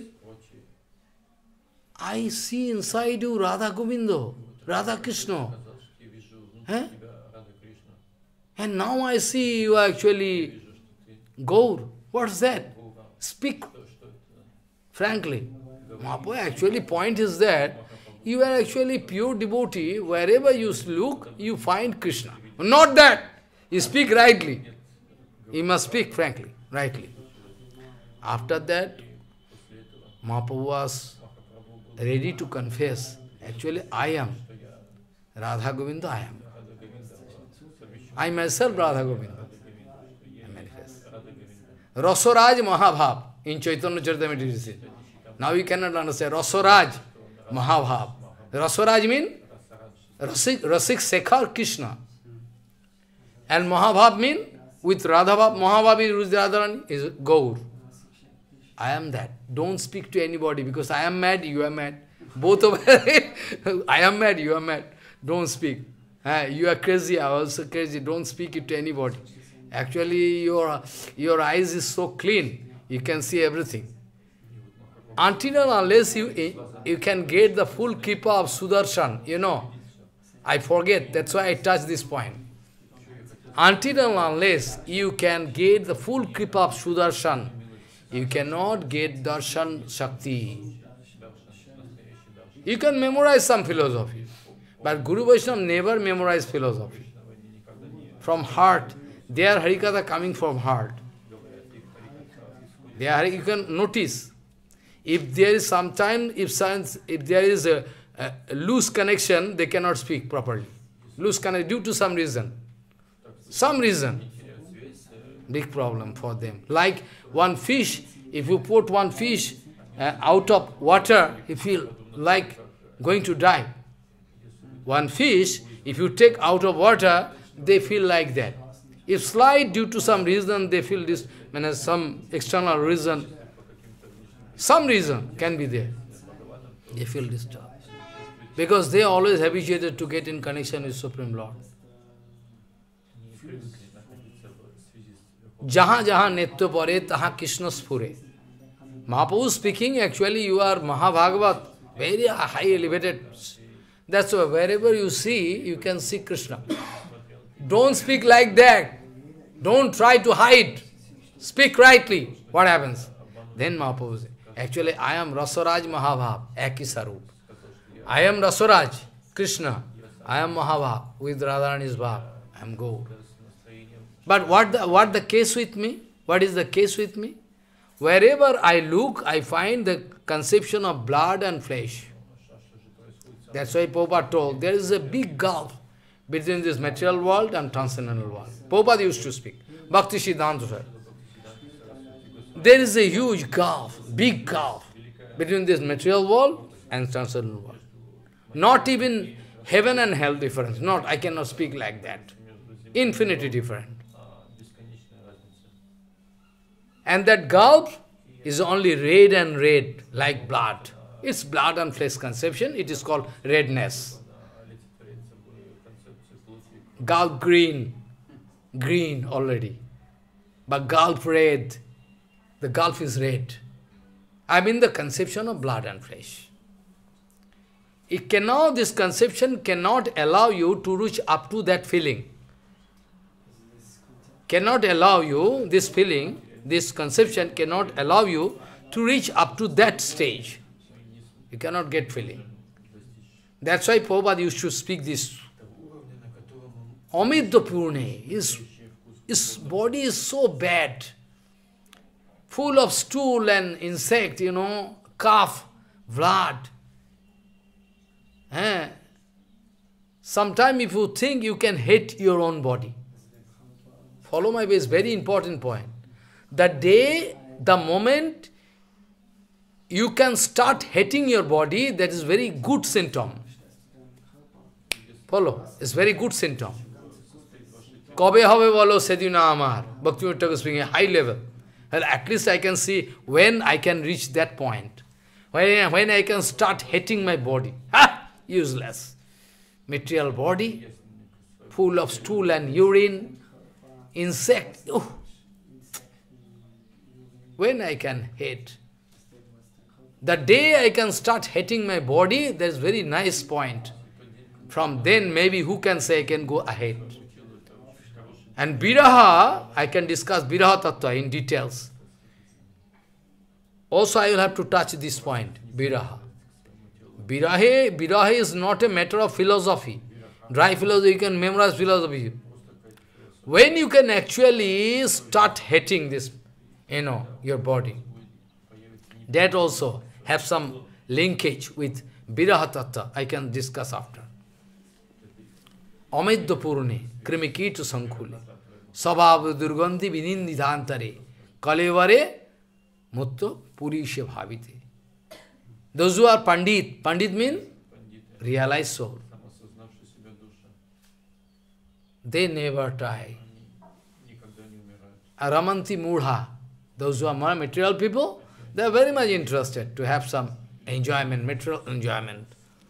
A: I see inside you Radha Govindo, Radha Krishna. Eh? And now I see you actually Gaur. What's that? Speak frankly. Mahaprabhu, actually point is that you are actually pure devotee. Wherever you look, you find Krishna. Not that. You speak rightly. You must speak frankly, rightly. After that, Mahaprabhu was ready to confess. Actually, I am. Radha Govinda, I am. I myself, Radha Govinda. I manifest. Rasoraj Mahabhav in Chaitanya Charitamrita it is said. Now you cannot understand. Rasoraj Mahabhav. Rasoraj means Rasik, Rasik Sekhar Krishna. And Mahabhav means with Radhabhav, Mahabhav is Radharani, is Gaur. I am that. Don't speak to anybody because I am mad, you are mad. Both of us, I am mad, you are mad. Don't speak. Uh, you are crazy, I am also crazy. Don't speak it to anybody. Actually, your, your eyes is so clean, you can see everything. Until and unless you, you can get the full kripa of Sudarshan, you know. I forget, that's why I touched this point. Until and unless you can get the full kripa of Sudarshan, you cannot get Darshan Shakti. You can memorize some philosophy, but Guru Vaishnava never memorized philosophy. From heart, their Harikatha coming from heart. Their, you can notice, if there is some time, if, science, if there is a, a loose connection, they cannot speak properly. Loose connection due to some reason. Some reason. Big problem for them. Like one fish, if you put one fish uh, out of water, he feel like going to die. One fish, if you take out of water, they feel like that. If slight due to some reason, they feel this, I mean, some external reason, some reason can be there. They feel disturbed. Because they are always habituated to get in connection with Supreme Lord. Jaha jaha netto pare, taha Krishna spure. Mahaprabhu speaking, actually you are Mahabhagavat, very high elevated. That's why wherever you see, you can see Krishna. Don't speak like that. Don't try to hide. Speak rightly. What happens? Then Mahaprabhu says, actually I am Rasaraj Mahabhav, Akisarup. I am Rasaraj, Krishna. I am Mahabhav, with Radharani's Bhav. I am Gaur. But what the, what the case with me? What is the case with me? Wherever I look, I find the conception of blood and flesh. That's why Prabhupada told, there is a big gulf between this material world and transcendental world. Prabhupada used to speak. Bhakti Siddhanta said. There is a huge gulf, big gulf, between this material world and transcendental world. Not even heaven and hell difference. Not, I cannot speak like that. Infinity different. And that gulf is only red and red, like blood. It's blood and flesh conception. It is called redness. Gulf green, green already. But gulf red, the gulf is red. I mean the conception of blood and flesh. It cannot, this conception cannot allow you to reach up to that feeling. Cannot allow you, this feeling, this conception cannot allow you to reach up to that stage. You cannot get feeling. That's why Prabhupada used to speak this. Amidya Purne is his body is so bad, full of stool and insect, you know, cough, blood. Eh? Sometimes if you think you can hate your own body. Follow my way, it's very important point. The day, the moment you can start hating your body, that is very good symptom. Follow, it's very good symptom. Kobe hobe bolo sedina amar. Bhakti Thakur speaking high level. Well, at least I can see when I can reach that point. When, when I can start hating my body. Ha! Useless. Material body, full of stool and urine, insect. Oh. When I can hate. The day I can start hating my body, that's very nice point. From then, maybe who can say I can go ahead. And Viraha, I can discuss Viraha Tattva in details. Also, I will have to touch this point, Viraha. Viraha, Viraha is not a matter of philosophy. Dry philosophy, you can memorize philosophy. When you can actually start hating this, you know, your body, that also have some linkage with Viraha Tattva, I can discuss after. Amidya Purne, Krimikitu Sankhule, Sabhav Durgandhi Vinindidhantare, Kalevare, Mutto Purishe Bhavite. Those who are Pandit, Pandit means realized soul. They never die. Aramanti Mudha, those who are more material people, they are very much interested to have some enjoyment, material enjoyment.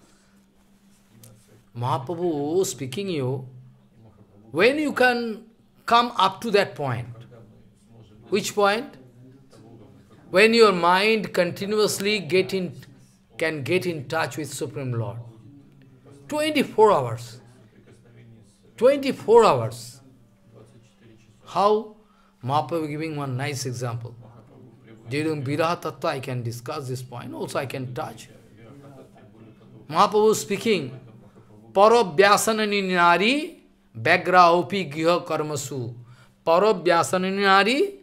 A: Mahaprabhu speaking you, when you can come up to that point, which point? When your mind continuously get in, can get in touch with Supreme Lord. twenty-four hours. twenty-four hours. How? Mahaprabhu giving one nice example. During Viraha Tattva I can discuss this point, also I can touch. Mahaprabhu speaking, Parabhyasanani nari Bagra opi giha karmasu. Parabhyasanani nari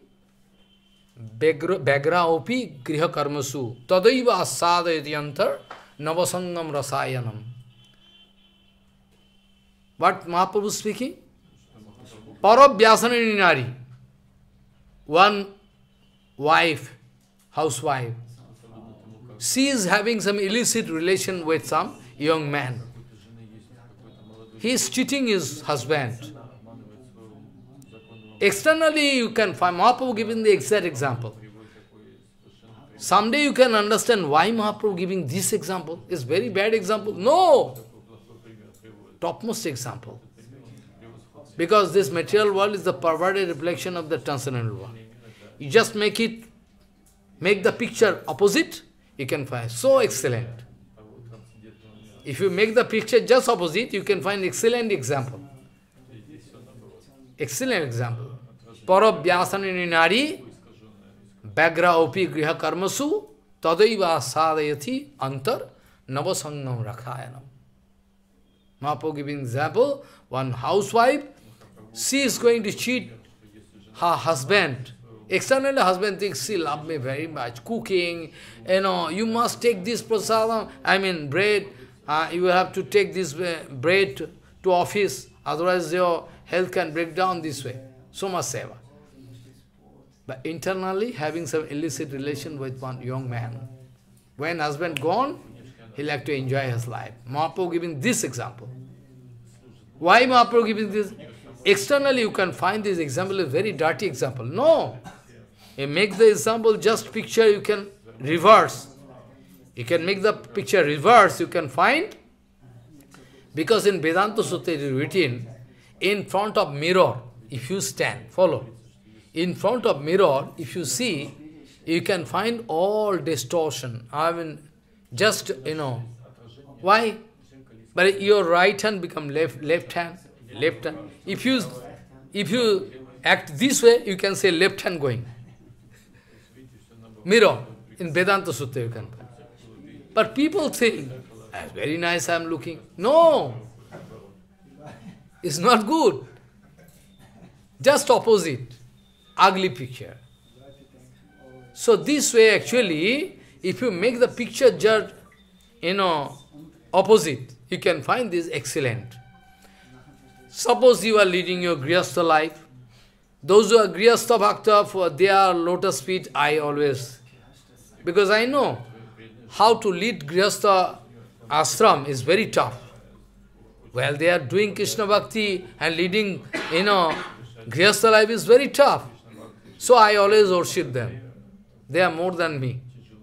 A: Bagra opi griha karmasu. Tadaiva asadayati antar navasangam rasayanam. What Mahaprabhu speaking? Parabhyasanani nari. One wife, housewife, she is having some illicit relation with some young man. He is cheating his husband. Externally you can find, Mahaprabhu giving the exact example. Someday you can understand why Mahaprabhu giving this example. It's very bad example. No! Topmost example. Because this material world is the perverted reflection of the transcendental world. You just make it, make the picture opposite, you can find so excellent. If you make the picture just opposite, you can find excellent example. Excellent example. Parabhyasanani nari bagra opi griha karmasu tadaiva sadayati antar navasangam rakhayanam. Mahaprabhu giving example, one housewife, she is going to cheat her husband. Externally, husband thinks, she loves me very much, cooking, you know, you must take this prasadam, I mean bread, uh, you have to take this uh, bread to, to office, otherwise your health can break down this way. So much seva. But internally, having some illicit relation with one young man. When husband gone, he like to enjoy his life. Mahaprabhu giving this example. Why Mahaprabhu giving this? Externally, you can find this example a very dirty example. No! You make the example, just picture, you can reverse. You can make the picture reverse, you can find. Because in Vedanta Sutta it is written, in front of mirror, if you stand, follow. In front of mirror, if you see, you can find all distortion. I mean, just, you know, why? But your right hand become left, left hand, left hand. If you, if you act this way, you can say left hand going. Mirror, in Vedanta Sutta you can. But people think, that's very nice I am looking. No! It's not good. Just opposite, ugly picture. So this way actually, if you make the picture just, you know, opposite, you can find this excellent. Suppose you are leading your Grihastha life. Those who are Grihastha Bhakta, for their lotus feet, I always, because I know how to lead Grihastha ashram is very tough. Well, they are doing Krishna Bhakti and leading, you know, Grihastha life is very tough. So I always worship them. They are more than me.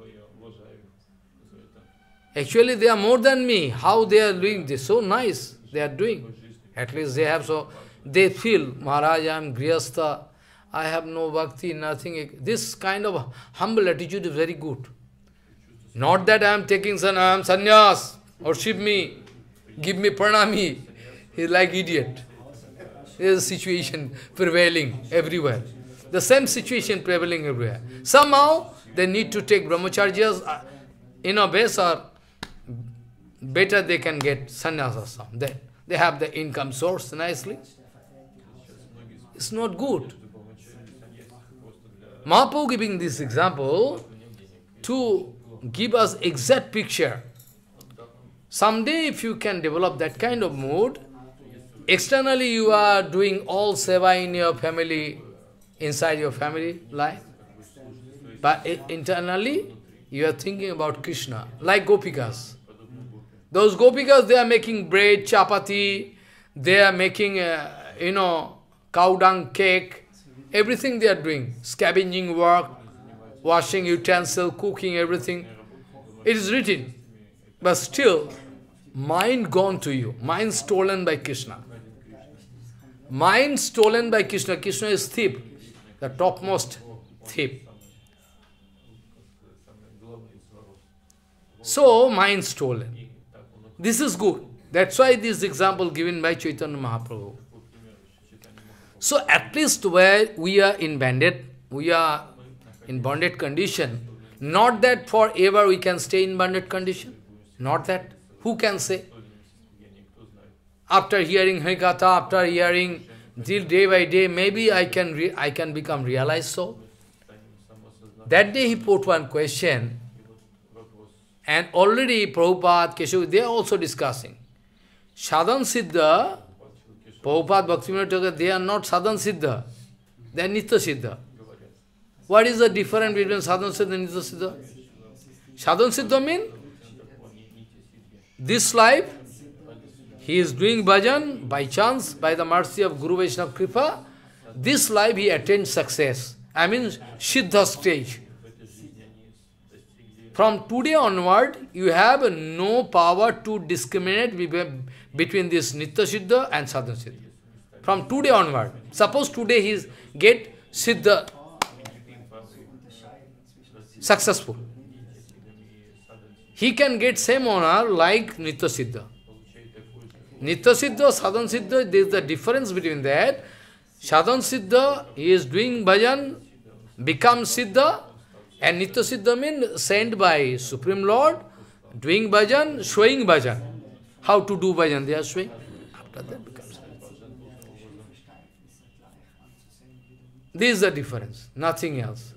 A: Actually, they are more than me. How they are doing this? So nice they are doing. At least they have so, they feel, Maharaj, I am Grihastha, I have no bhakti, nothing. This kind of humble attitude is very good. Not that I am taking san, I am sannyas, worship me, give me pranami. He is like idiot. There is a situation prevailing everywhere. The same situation prevailing everywhere. Somehow they need to take brahmacharyas, uh, in a base or better they can get sannyas or some. They, they have the income source nicely. It's not good. Mahaprabhu giving this example to give us exact picture. Someday if you can develop that kind of mood, externally you are doing all seva in your family, inside your family life, but internally you are thinking about Krishna, like Gopikas. Those Gopikas, they are making bread, chapati, they are making, uh, you know, cow dung cake, everything they are doing, scavenging work, washing utensil, cooking, everything. It is written, but still, mind gone to you, mind stolen by Krishna. Mind stolen by Krishna. Krishna is thief, the topmost thief. So, mind stolen. This is good. That's why this example given by Chaitanya Mahaprabhu. So, at least where we are in banded, we are in bonded condition, not that forever we can stay in bonded condition. Not that. Who can say? After hearing Harikatha, after hearing till day by day, maybe I can re I can become realized soul. That day he put one question, and already Prabhupada, Keshav, they are also discussing. Sadhan Siddha, Prabhupada, Bhaktivinoda Thakur, they are not Sadhan Siddha, they are Nitya Siddha. What is the difference between Sadhan Siddha and Nitya Siddha? Sadhan Siddha means, this life, he is doing bhajan by chance, by the mercy of Guru Vaishnava Kripa. This life he attains success. I mean, Siddha stage. From today onward, you have no power to discriminate between this Nitya Siddha and Sadhana Siddha. From today onward. Suppose today he is get Siddha successful. He can get same honor like Nitya Siddha. Nitya Siddha, Sadhana Siddha, there is the difference between that. Sadhana Siddha, he is doing bhajan, becomes Siddha, and Nitya Siddha means sent by Supreme Lord, doing bhajan, showing bhajan. How to do bhajan, they are showing. After that becomes. This is the difference, nothing else.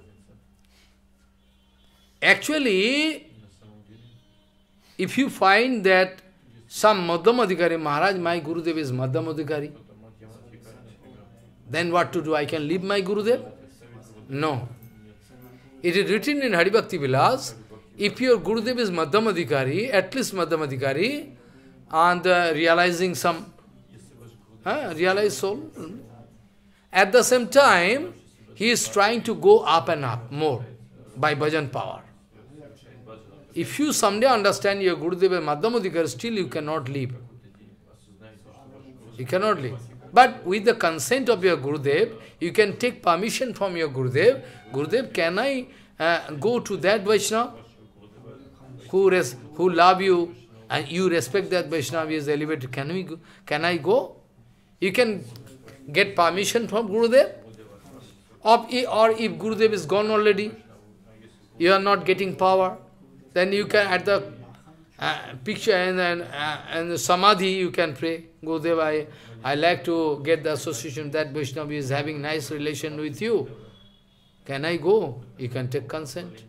A: Actually, if you find that some Madhyam Adhikari, Maharaj, my Gurudev is Madhyam Adhikari, then what to do? I can leave my Gurudev? No. It is written in Haribhakti Vilas, if your Gurudev is Madhyam Adhikari, at least Madhyam Adhikari, and uh, realizing some, uh, realized soul, at the same time, he is trying to go up and up more by bhajan power. If you someday understand your Gurudev is Madhyam Adhikari, still you cannot leave. You cannot leave. But with the consent of your Gurudev, you can take permission from your Gurudev. Gurudev, can I uh, go to that Vaishnava who, res who love you and you respect that Vaishnava is elevated? Can we go? Can I go? You can get permission from Gurudev. Or if Gurudev is gone already, you are not getting power, then you can, at the uh, picture and, and, uh, and the samadhi, you can pray. Gurudev, I, I like to get the association that Vaishnava is having nice relation with you. Can I go? You can take consent.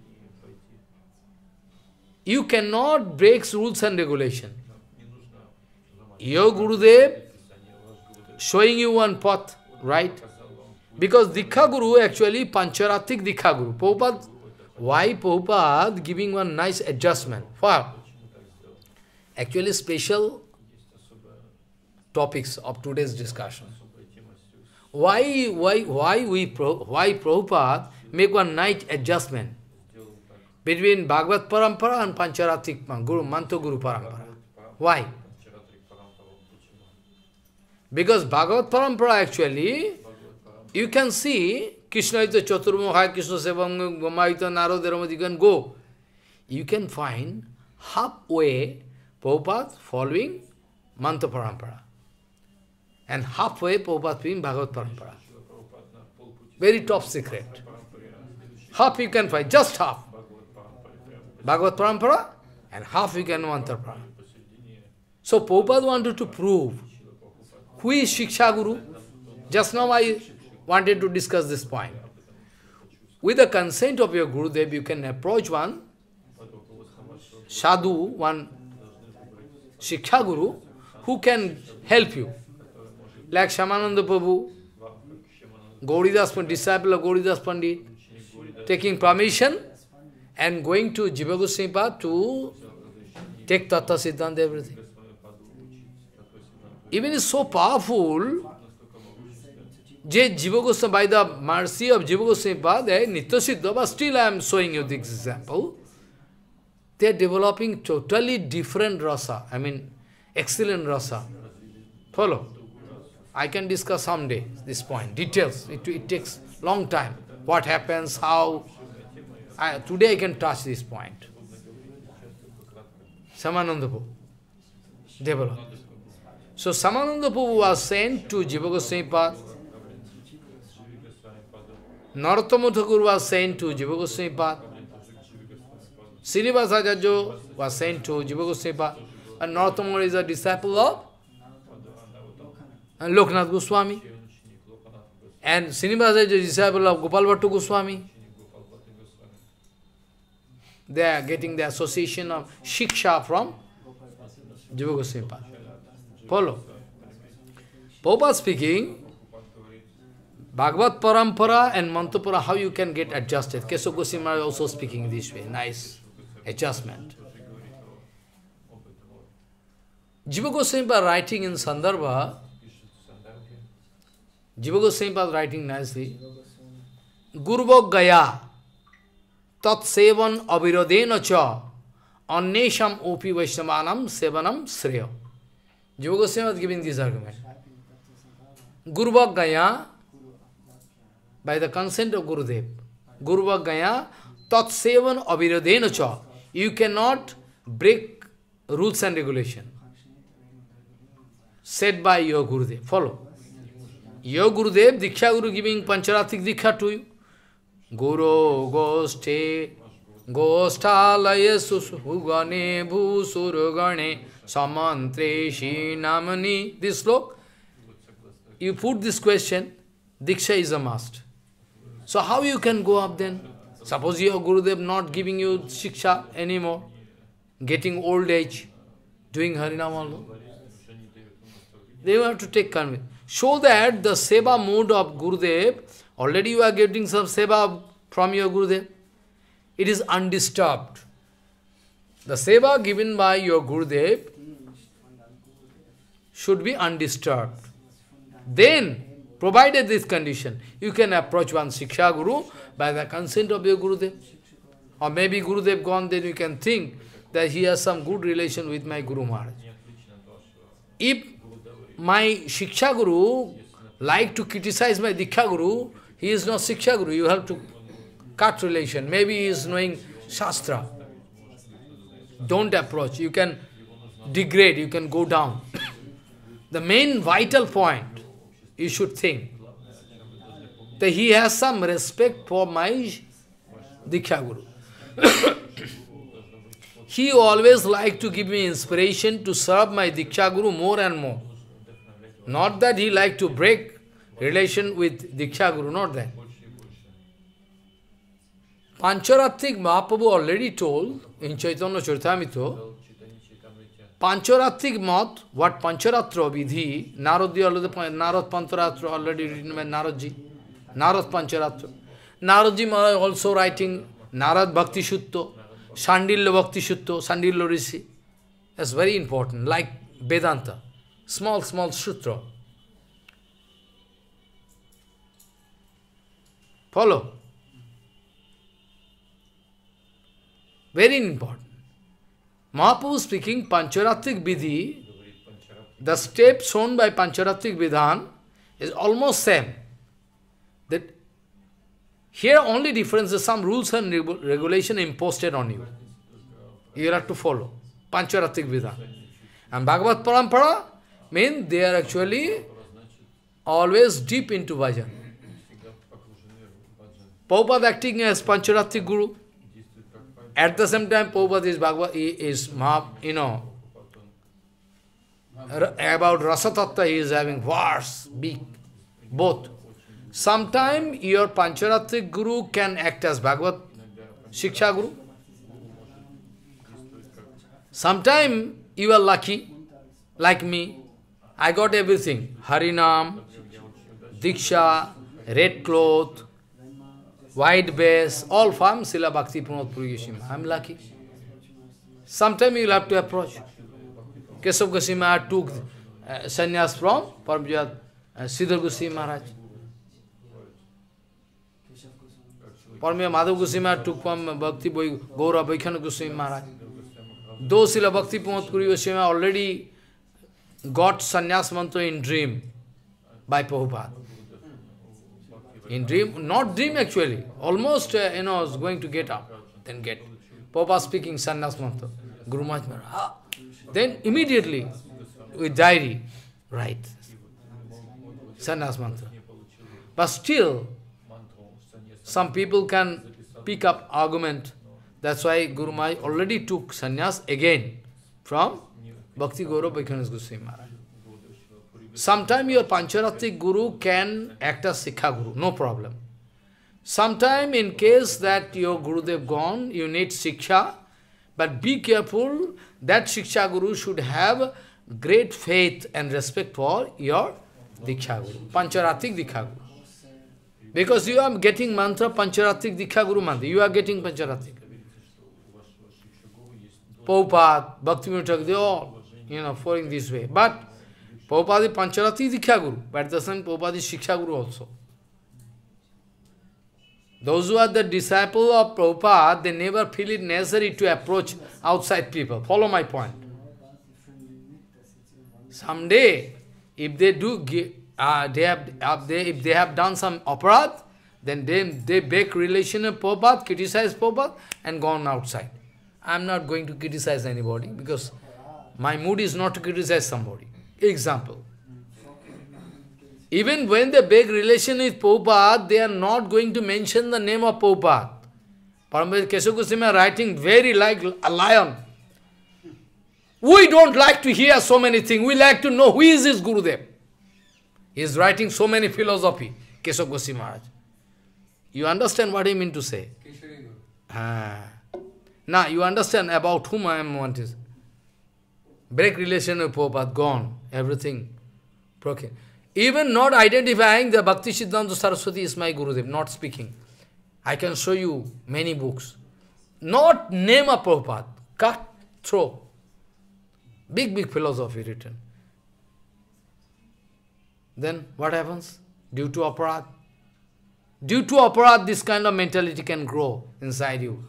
A: You cannot break rules and regulation. Your Gurudev showing you one path, right? Because Diksha Guru actually Pancharatrik Diksha Guru. Prabhupada, why Prabhupada giving one nice adjustment? For actually special topics of today's discussion. Why, why, why we, why Prabhupada make one nice adjustment between Bhagavat Parampara and Pancharatrik Guru, Mantra Guru Parampara? Why? Because Bhagavat Parampara actually, you can see Krishna is the Chaturmukha, Krishna Sevam, Gomaita, Naroderamad, you can go. You can find halfway Prabhupada following Mantra Parampara. And halfway Prabhupada being Bhagavat Parampara. Very top secret. Half you can find, just half. Bhagavat Parampara and half you can Mantra Parampara. So Prabhupada wanted to prove who is Shiksha Guru. Just now I wanted to discuss this point. With the consent of your Gurudev, you can approach one sadhu, one Shiksha Guru, who can help you. Like Shyamananda Prabhu, Gaudiya's disciple of Gaudiya's Pandit, taking permission and going to Jiva Goswami Path to take Tattva Siddhanta, everything. Even it's so powerful, Je Jiva Goswami, by the mercy of Jiva Goswami Path, they are Nitya Siddha, but still I am showing you this example. They are developing totally different rasa, I mean, excellent rasa. Follow? I can discuss someday this point, details. It, it takes long time. What happens, how. I, today I can touch this point. Samananda Prabhu developed. So Samananda Prabhu was sent to Jiva Goswami Path. Narottama Thakur was sent to Jiva Goswami Path. Srinivasa Acharya was sent to Jiva Goswami Path. And Narottama is a disciple of and Loknath Goswami. And Srinivasa is a disciple of Gopal Bhattu Goswami. They are getting the association of Shiksha from Jiva Goswami Path. Follow. Prabhupada speaking, Bhagavat Parampara and Mantapara, how you can get adjusted. Kesava Goswami Maharaj also speaking this way. Nice adjustment. Jiva Goswami Path writing in Sandarbha, Jiva Goswami Path writing nicely, Guruvok Gaya Tat Sevan Avirodena Cha Annesham Opi Vaishnavanam Sevanam Sreya. Jiva Goswami was giving this argument. Guruvok Gaya, by the consent of Gurudev, Guruvok Gaya Tat Sevan Avirodena Cha. You cannot break rules and regulation set by your Gurudev. Follow. Your Gurudev, Diksha Guru giving Pancharatrik Diksha to you. Guru Goste Gostalaya Susugane Bhusurugane Samantre Namani. This slok, you put this question, Diksha is a must. So how you can go up then? Suppose your Gurudev not giving you Shiksha anymore, getting old age, doing Harinam alone. They have to take conviction. Show that the seva mood of Gurudev, already you are getting some seva from your Gurudev. It is undisturbed. The seva given by your Gurudev should be undisturbed. Then, provided this condition, you can approach one Shiksha Guru by the consent of your Gurudev. Or maybe Gurudev gone, then you can think that he has some good relation with my Guru Maharaj. If my Shiksha Guru like to criticize my Diksha Guru, he is not Shiksha Guru, you have to cut relation. Maybe he is knowing Shastra. Don't approach, you can degrade, you can go down. The main vital point, you should think, that he has some respect for my Diksha Guru. He always like to give me inspiration to serve my Diksha Guru more and more. Not that he like to break relation with Diksha Guru, not that. Pancharatrik Mahaprabhu already told in Chaitanya Charitamrita, Pancharatrik Mat, what Pancharatra Vidhi, Narad, Narad Pantaratra already written by Naradji, Narad Pancharatra. Naradji Maharaj also writing Narad Bhakti Shutto, Sandilya Bhakti Shutto, Sandilya Rishi. That's very important, like Vedanta. Small, small sutra. Follow? Very important. Mahaprabhu speaking Pancharatrik Vidhi, the step shown by Pancharatrik Vidhan is almost same. That here only difference is some rules and regulation imposed on you. You have to follow. Pancharatrik Vidhan. And Bhagavat Parampara means they are actually always deep into Bhajan. Prabhupada acting as Pancharatrik Guru. At the same time, Prabhupada is Bhagavad, is, you know, about Rasa Tattva he is having verse, big, both. Sometime your Pancharatrik Guru can act as Bhagavad Shiksha Guru. Sometime you are lucky, like me. I got everything. Harinam, Diksha, red cloth, white base, all from Srila Bhakti Pramod Puri Goswami. I am lucky. Sometime you will have to approach. Keshav Goswami Maharaj took uh, sannyas from Parvajat uh, Siddhar Goswami Maharaj. Parvajat Madhav Goswami Maharaj took from Bhakti Gaura Vaikhana Goswami Maharaj. Though Srila Bhakti Pramod Puri Goswami already got sannyas mantra in dream by Prabhupada. In dream, not dream actually, almost, uh, you know, was going to get up, then get. Prabhupada speaking sannyas mantra, Guru Maharaj, ah. Then immediately, with diary, write sannyas mantra. But still, some people can pick up argument. That's why Guru Maharaj already took sannyas again from Bhakti Gaura Vaikhana Goswami Maharaj. Sometime your Pancharatrik Guru can act as Sikha Guru, no problem. Sometime in case that your Gurudev gone, you need Shiksha, but be careful that Shiksha Guru should have great faith and respect for your Diksha Guru, Pancharatrik Diksha Guru. Because you are getting mantra Pancharatrik Diksha Guru mantra, you are getting Pancharatrik. Prabhupada, Bhaktivinoda Thakur, they all, you know, following this way. But Prabhupada is Pancharatrik Diksha Guru, but at the same time Prabhupada is Shiksha Guru also. Those who are the disciple of Prabhupada, they never feel it necessary to approach outside people. Follow my point. Someday, if they do, uh, they have, uh, they, if they have done some aparadh, then they, they break relation of Prabhupada, criticize Prabhupada, and gone outside. I am not going to criticize anybody, because my mood is not to criticize somebody. Example. Even when they break relation with Prabhupada, they are not going to mention the name of Prabhupada. Paramahans Keshav Goswami are writing very like a lion. We don't like to hear so many things. We like to know who is his Gurudev. He is writing so many philosophy, Keshav Goswami Maharaj. You understand what I mean to say? Ah. Now you understand about whom I am wanting. Break relation with Prabhupada, gone, everything broken. Even not identifying the Bhakti Siddhanta Saraswati is my Gurudev, not speaking. I can show you many books. Not name of Prabhupada, cut, throw. Big, big philosophy written. Then what happens? Due to aparadh. Due to aparadh, this kind of mentality can grow inside you.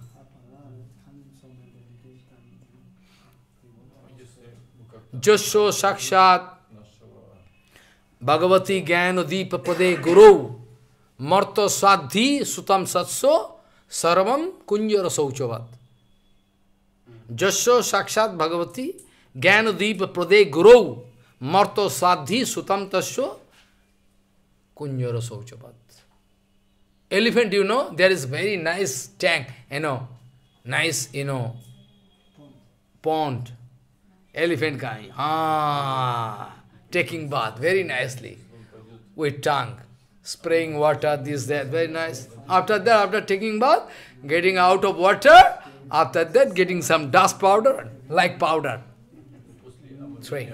A: Jasho Sakshat Bhagavati Gyana Deepa Pade Guru Marta Sadhi Sutam Satso Sarvam Kunjara Sauchavat. Jasho Sakshat Bhagavati Gyana Deepa Pade Guru Marta Sadhi Sutam Tasyo Kunjara Sauchavat. Elephant, you know, there is very nice tank, you know, nice, you know, pond. Elephant guy. Ah, taking bath very nicely with tongue, spraying water, this, that, very nice. After that, after taking bath, getting out of water, after that, getting some dust powder, like powder. Three.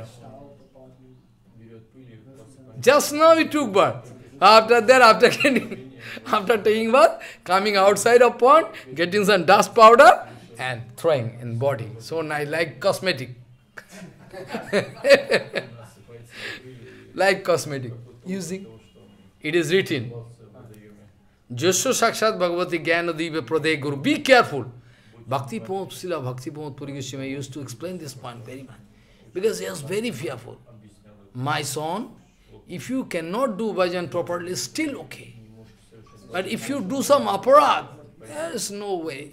A: Just now we took bath. After that, after getting, after taking bath, coming outside of pond, getting some dust powder and throwing in body. So nice, like cosmetic. Like cosmetic. Using. It is written. Jasya Sakshat Bhagavati Jnana Diva Pradhe Guru. Be careful. Bhakti Pramod, Srila Bhakti Pramod Puri Goswami used to explain this point very much. Because he was very fearful. My son, if you cannot do bhajan properly, still okay. But if you do some aparad, there is no way.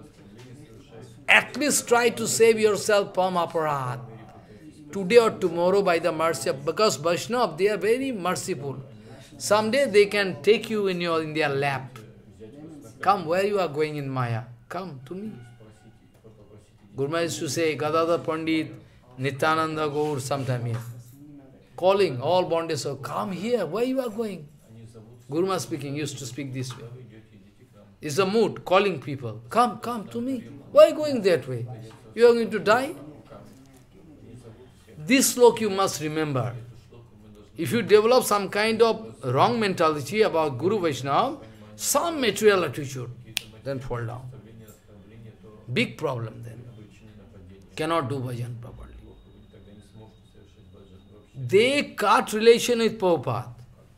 A: At least try to save yourself from aparad. Today or tomorrow by the mercy of, because Vaishnava, they are very merciful. Someday they can take you in your in their lap. Come, where you are going in Maya? Come to me. Guru Maharaj used to say, Gadadhar Pandit, Nityananda Gaur, sometime here. Calling all bondage, so come here, where you are going? Guru Maharaj speaking, used to speak this way. It's a mood, calling people. Come, come to me. Why are you going that way? You are going to die? This slok you must remember. If you develop some kind of wrong mentality about Guru Vaishnava, some material attitude, then fall down. Big problem then. Cannot do bhajan properly. They cut relation with Prabhupada.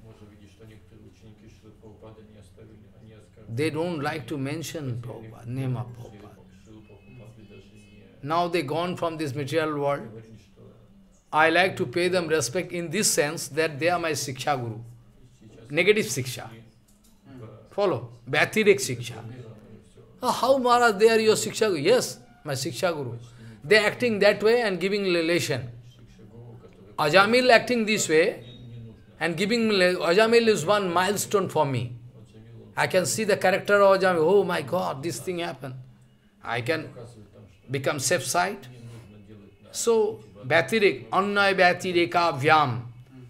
A: They don't like to mention Prabhupada, name of Prabhupada. Now they gone from this material world. I like to pay them respect in this sense that they are my Shiksha Guru. Negative Shiksha. Follow. Bhatirik Shiksha. Oh, how Maharaj, they are your Shiksha Guru? Yes, my Shiksha Guru. They are acting that way and giving relation. Ajamil acting this way and giving, Ajamil is one milestone for me. I can see the character of Ajamil. Oh my God, this thing happened. I can become safe side. So, Bhatirik, Annay Bhatirika Vyam.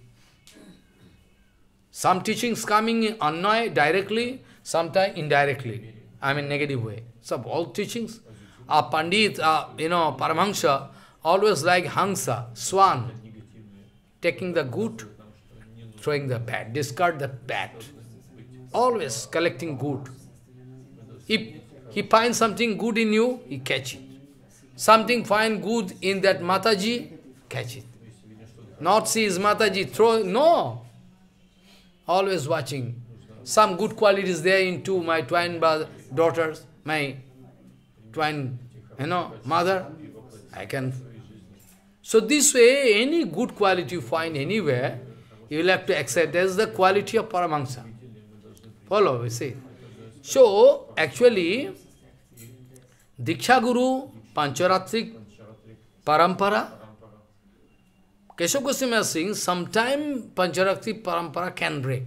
A: Some teachings coming in Annay directly, sometimes indirectly. I mean negative way. So all teachings are Pandit, uh, you know, Paramahansa, always like Hansa, swan, taking the good, throwing the bad, discard the bad. Always collecting good. If he finds something good in you, he catch it. Something find good in that Mataji, catch it. Not see his Mataji, throw, no. Always watching. Some good qualities there into my twin daughters, my twin, you know, mother. I can. So this way, any good quality you find anywhere, you will have to accept. That is the quality of Paramahansa. Follow, we see. So, actually, Diksha Guru, Pancharatrik Parampara, Keshav Goswami is saying, sometime Pancharatrik Parampara can break.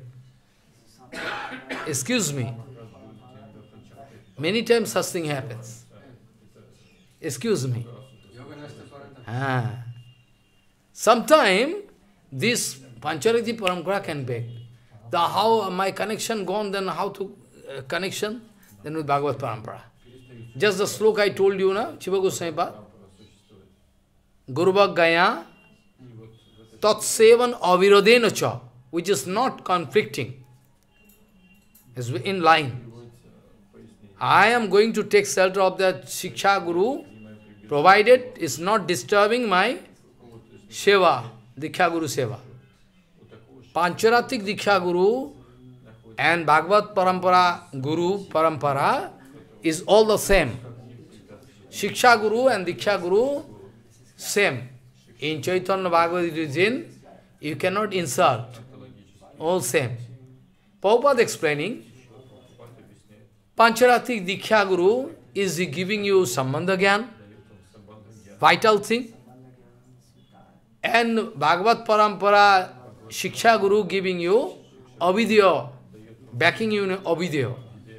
A: Excuse me. Many times such thing happens. Excuse me. Ah. Sometime this Pancharatrik Parampara can break. The how my connection gone, then how to uh, connection? Then with Bhagavat Parampara. Just the sloka I told you, na, Shiva Goswami Pad. Gurubhak Gaya Tat Sevan Avirodena Cha, which is not conflicting, is in line. I am going to take shelter of that Shiksha Guru, provided it's not disturbing my Seva, Diksha Guru Seva. Pancharatrik Diksha Guru and Bhagavat Parampara Guru Parampara is all the same. Shiksha Guru and Diksha Guru, same. In Chaitanya Bhagavad Gita, you cannot insult. All same. Prabhupada explaining, Pancharatrik Diksha Guru is giving you Sambandha Gyan, vital thing. And Bhagavat Parampara, Shiksha Guru giving you Avidya, backing you in Avidya.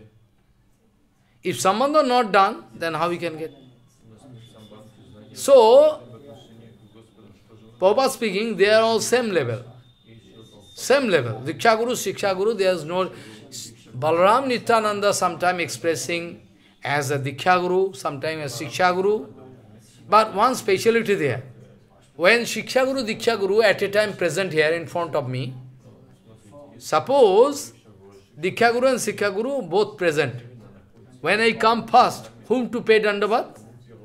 A: If Sambandha not done, then how we can get? So, Prabhupada speaking, they are all same level. Same level. Diksha Guru, Shiksha Guru, there is no... Balaram Nityananda sometime expressing as a Diksha Guru, sometime as Shiksha Guru. But one speciality there. When Shiksha Guru, Diksha Guru at a time present here in front of me, suppose Diksha Guru and Shiksha Guru both present. When I come first, whom to pay Dandavat?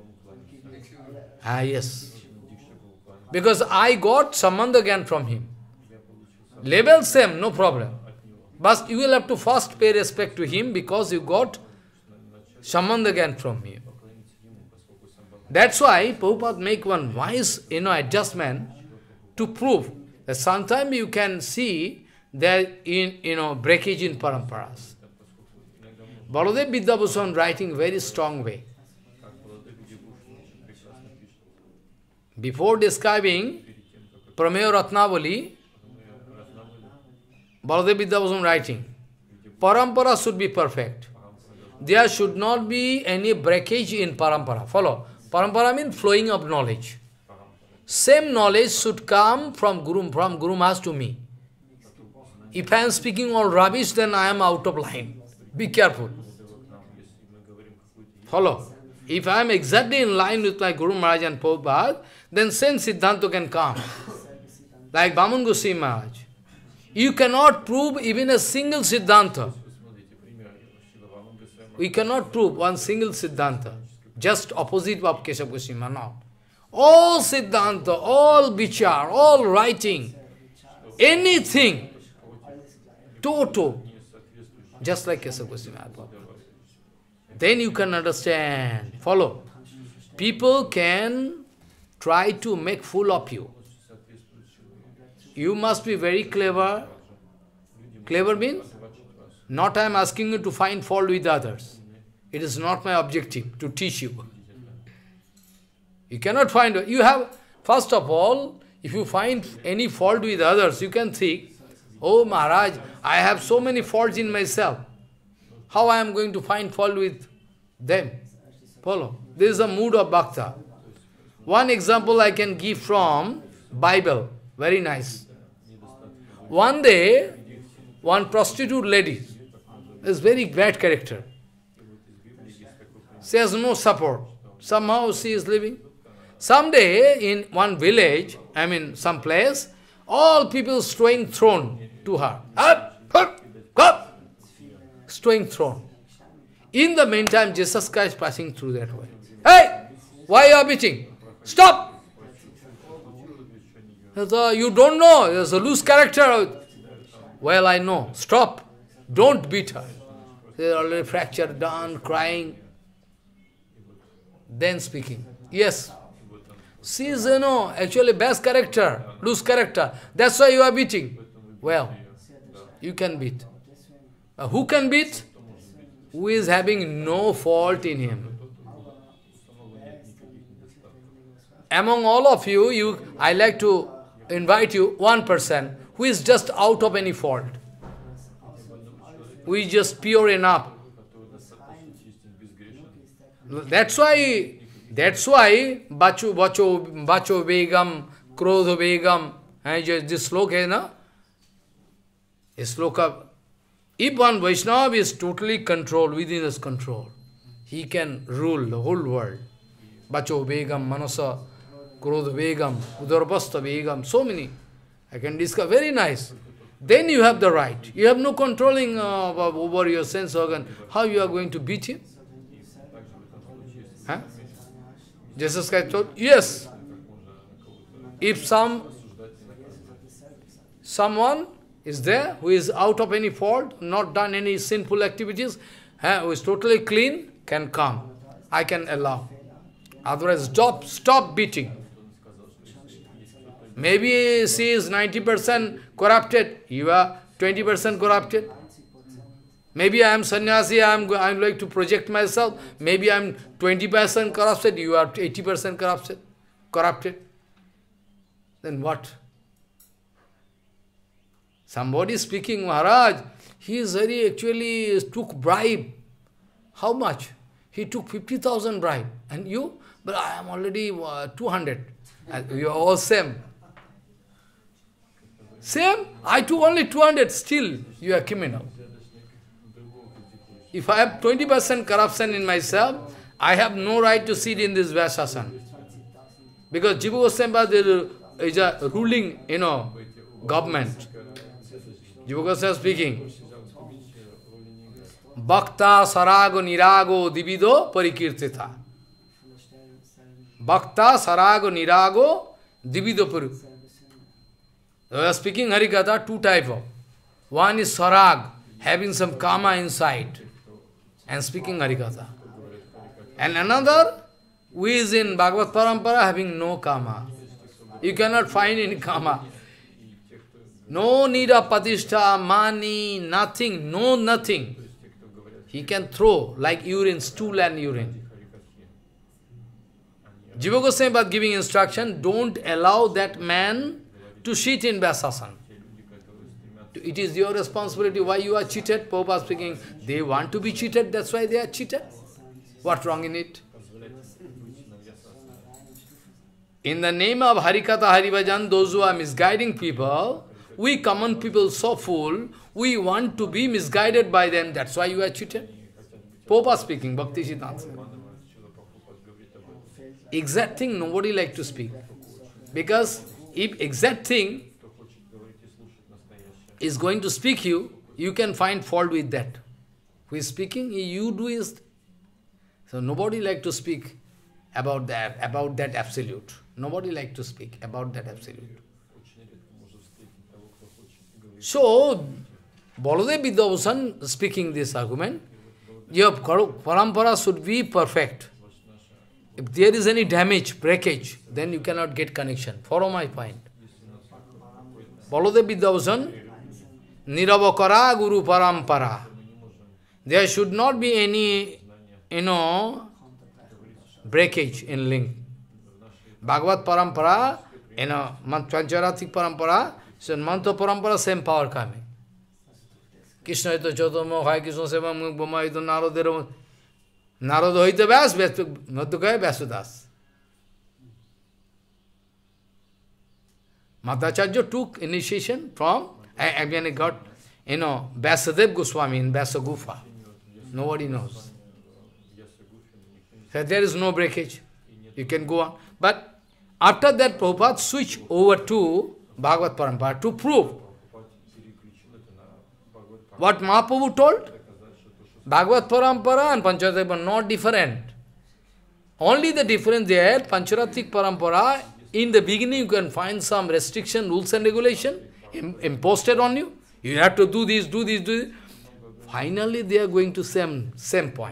A: Ah, yes. Because I got Sambandha Gyan from him. Level same, no problem. But you will have to first pay respect to him because you got Sambandha Gyan from him. That's why Prabhupada make one wise, you know, adjustment to prove that sometimes you can see there in, you know, breakage in paramparas. Baladev Vidyabhushan writing very strong way. Before describing Prameya Ratnavali, Baladev Vidyabhushan writing, parampara should be perfect. There should not be any breakage in parampara. Follow. Parampara means flowing of knowledge. Same knowledge should come from Guru, from Guru Maharaj to me. If I am speaking all rubbish, then I am out of line. Be careful. Follow. If I am exactly in line with my Guru Maharaj and Prabhupada, then same Siddhanta can come. Like Bhaman Goswami Maharaj. You cannot prove even a single Siddhanta. We cannot prove one single Siddhanta. Just opposite of Keshav Goswami Maharaj. No. All Siddhanta, all Vichar, all writing, anything, total, just like Keshav Goswami Maharaj. Then you can understand. Follow. People can try to make fool of you. You must be very clever. Clever means? Not I am asking you to find fault with others. It is not my objective to teach you. You cannot find, you have, first of all, if you find any fault with others, you can think, oh Maharaj, I have so many faults in myself. How I am going to find fault with them? Follow. This is a mood of bhakta. One example I can give from Bible. Very nice. One day, one prostitute lady is very bad character. She has no support. Somehow she is living. Someday in one village, I mean some place, all people throwing throne to her. Up, up, up, throwing throne. In the meantime, Jesus Christ passing through that way. Hey, why you are beating? Stop! You don't know, there's a loose character. Well, I know. Stop. Don't beat her. They are already fractured, done, crying. Then speaking. Yes. She is, you know, actually best character, loose character. That's why you are beating. Well, you can beat. Uh, who can beat? Who is having no fault in him. Among all of you, you, I like to invite you, one person who is just out of any fault. Who is just pure enough. That's why, that's why, Bacho, Bacho, Bacho Begam, Krodho Begam, and this sloka, na? This sloka. If one Vaishnava is totally controlled, within his control, he can rule the whole world. Bacho Begam, Manasa, Krodho Begam, Udarbasta Begam, so many. I can discuss, very nice. Then you have the right. You have no controlling uh, over your sense organ. How you are going to beat him? Huh? Jesus Christ told, yes. If some someone is there who is out of any fault, not done any sinful activities, huh, who is totally clean, can come. I can allow. Otherwise, stop, stop beating. Maybe she is ninety percent corrupted, you are twenty percent corrupted. Maybe I am sannyasi, I am I am like to project myself. Maybe I am twenty percent corrupted, you are eighty percent corrupted. corrupted. Then what? Somebody speaking, Maharaj, he is very actually took bribe. How much? He took fifty thousand bribe. And you? But I am already uh, two hundred. And you are all same. Same, I took only two hundred, still you are criminal. If I have twenty percent corruption in myself, I have no right to sit in this Vyasasana. Because Jiva Goswami is a ruling, you know, government. Jiva Goswami speaking. Bhakta sarago nirago divido parikirtita. Bhakta sarago nirago divido parikirtita. We are speaking Harikatha, two type of. One is sarag, having some kama inside, and speaking Harikatha. And another, who is in Bhagavat Parampara, having no kama. You cannot find any kama. No need of patishtha, money, nothing, no nothing. He can throw like urine, stool and urine. Jiva Goswami was giving instruction, don't allow that man to sit in Vyasasana. It is your responsibility why you are cheated. Prabhupada speaking, they want to be cheated, that's why they are cheated. What wrong in it? In the name of Harikatha, Haribhajan, those who are misguiding people, we common people so full, we want to be misguided by them, that's why you are cheated. Prabhupada speaking, Bhakti Siddhanta. Exact thing nobody like to speak. Because if exact thing is going to speak you, you can find fault with that. Who is speaking, you do is. So nobody like to speak about that, about that absolute. Nobody like to speak about that absolute. So, Baladev Vidyabhushan speaking this argument, your parampara should be perfect. If there is any damage, breakage, then you cannot get connection. Follow my point. Baladev Vidyabhushan, Niravakara Guru Parampara. There should not be any, you know, breakage in link. Bhagavat Parampara, you know, Pancharatrik Parampara, so Mantra Parampara, same power coming. Krishna ito Chaitanya, Hai Krishna Seva, Bhama ito Narodero, Narodo ito Vyas, Madhukaya Vyasudas. Madhacharya took initiation from, again he got, you know, Vyasadeva Goswami in Vyasagufa. Nobody knows. So there is no breakage. You can go on. But after that, Prabhupada switched over to Bhagavat Parampara to prove what Mahaprabhu told. Bhagavat Parampara and Pancharatrik are not different. Only the difference there, Pancharatrik Parampara, in the beginning you can find some restriction, rules and regulation imposed on you. You have to do this, do this, do this. Finally they are going to same, same point.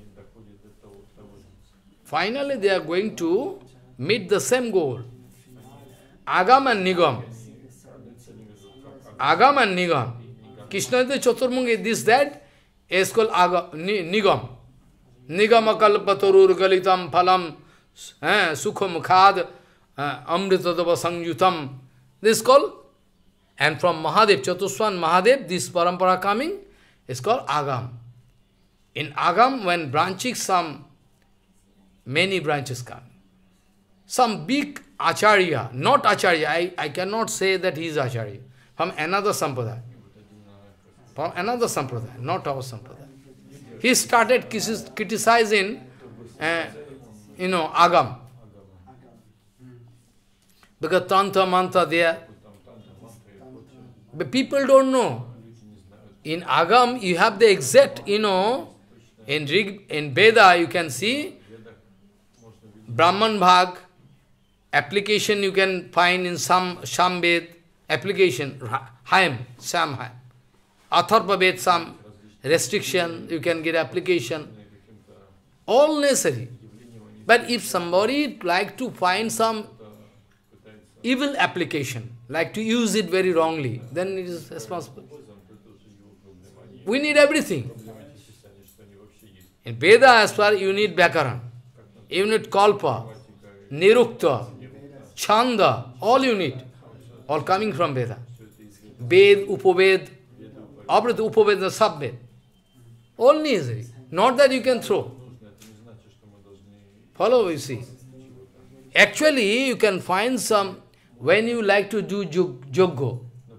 A: Finally they are going to meet the same goal. Agam and Nigam. Agam and Nigam. Krishna is the Chaturmungi, this, that, is called Agam, Nigam. Nigam akalpatarur galitam phalam sukham khad amritadava sangyutam. This is called, and from Mahadev, Chatuswan Mahadev, this parampara coming, is called Agam. In Agam, when branching some, many branches come. Some big Acharya, not Acharya, I, I cannot say that he is Acharya, from another Sampradaya. From another Sampradaya, not our Sampradaya. He started criticizing, uh, you know, Agam. Because Tantra, Mantra there. But people don't know. In Agam, you have the exact, you know, in Rig, in Veda, you can see Brahman Bhag, application you can find in some Shyam application, Hayam, Shyam Hayam. Atharva Ved, some restriction, you can get application. All necessary. But if somebody like to find some evil application, like to use it very wrongly, then it is responsible. We need everything. In Veda, as far you need Vyakaran, you need Kalpa, Nirukta, Chanda, all you need. All coming from Veda. Ved, Upaved, Abrata Upaved, Sabved. All necessary. Not that you can throw. Follow, you see. Actually, you can find some, when you like to do joggo,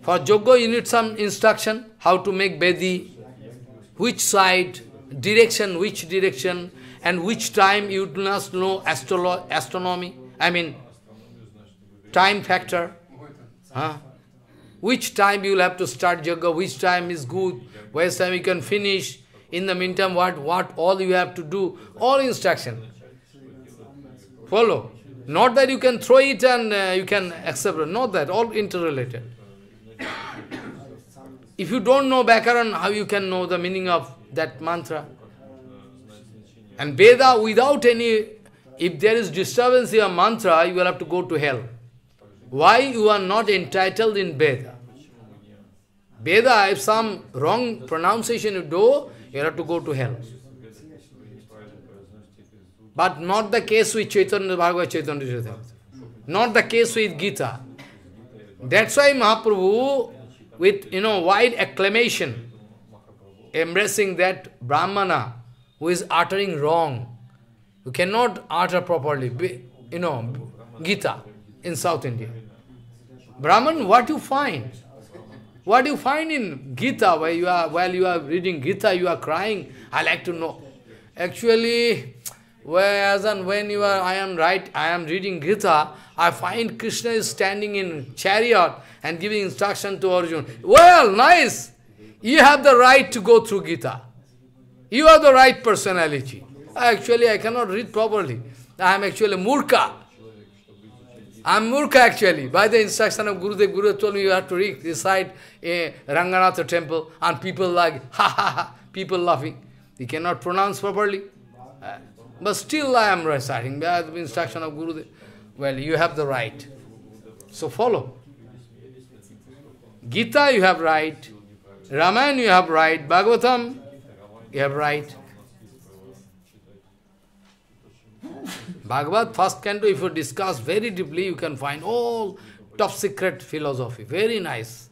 A: For yoga you need some instruction, how to make bedi, which side, direction, which direction, and which time you do not know astrolo astronomy, I mean, time factor. Huh? Which time you will have to start yoga, which time is good, which time you can finish, in the meantime what, what all you have to do, all instruction. Follow. Not that you can throw it and uh, you can accept it, not that, all interrelated. If you don't know Bhakaran, how you can know the meaning of that mantra? And Veda, without any, if there is disturbance in your mantra, you will have to go to hell. Why you are not entitled in Veda? Veda, if some wrong pronunciation you do, you have to go to hell. But not the case with Chaitanya Bhagavad Chaitanya Chaitanya. Not the case with Gita. That's why Mahaprabhu, with, you know, wide acclamation, embracing that Brahmana who is uttering wrong, who cannot utter properly, you know, Gita in South India. Brahman, what you find? What you find in Gita, while you are, while you are reading Gita, you are crying, I like to know. Actually, whereas and when you are, I am right, I am reading Gita, I find Krishna is standing in chariot and giving instruction to Arjuna. Well, nice! You have the right to go through Gita. You are the right personality. Actually, I cannot read properly. I am actually Murkha. I am Murkha actually. By the instruction of Gurudev, Guru told me you have to read, recite a Ranganatha temple, and people like, ha ha ha, people laughing. They cannot pronounce properly. Uh, but still I am reciting by the instruction of Gurudev. Well, you have the right. So follow. Gita you have right. Ramayana you have right. Bhagavatam you have right. Bhagavad first canto, if you discuss very deeply, you can find all top secret philosophy. Very nice.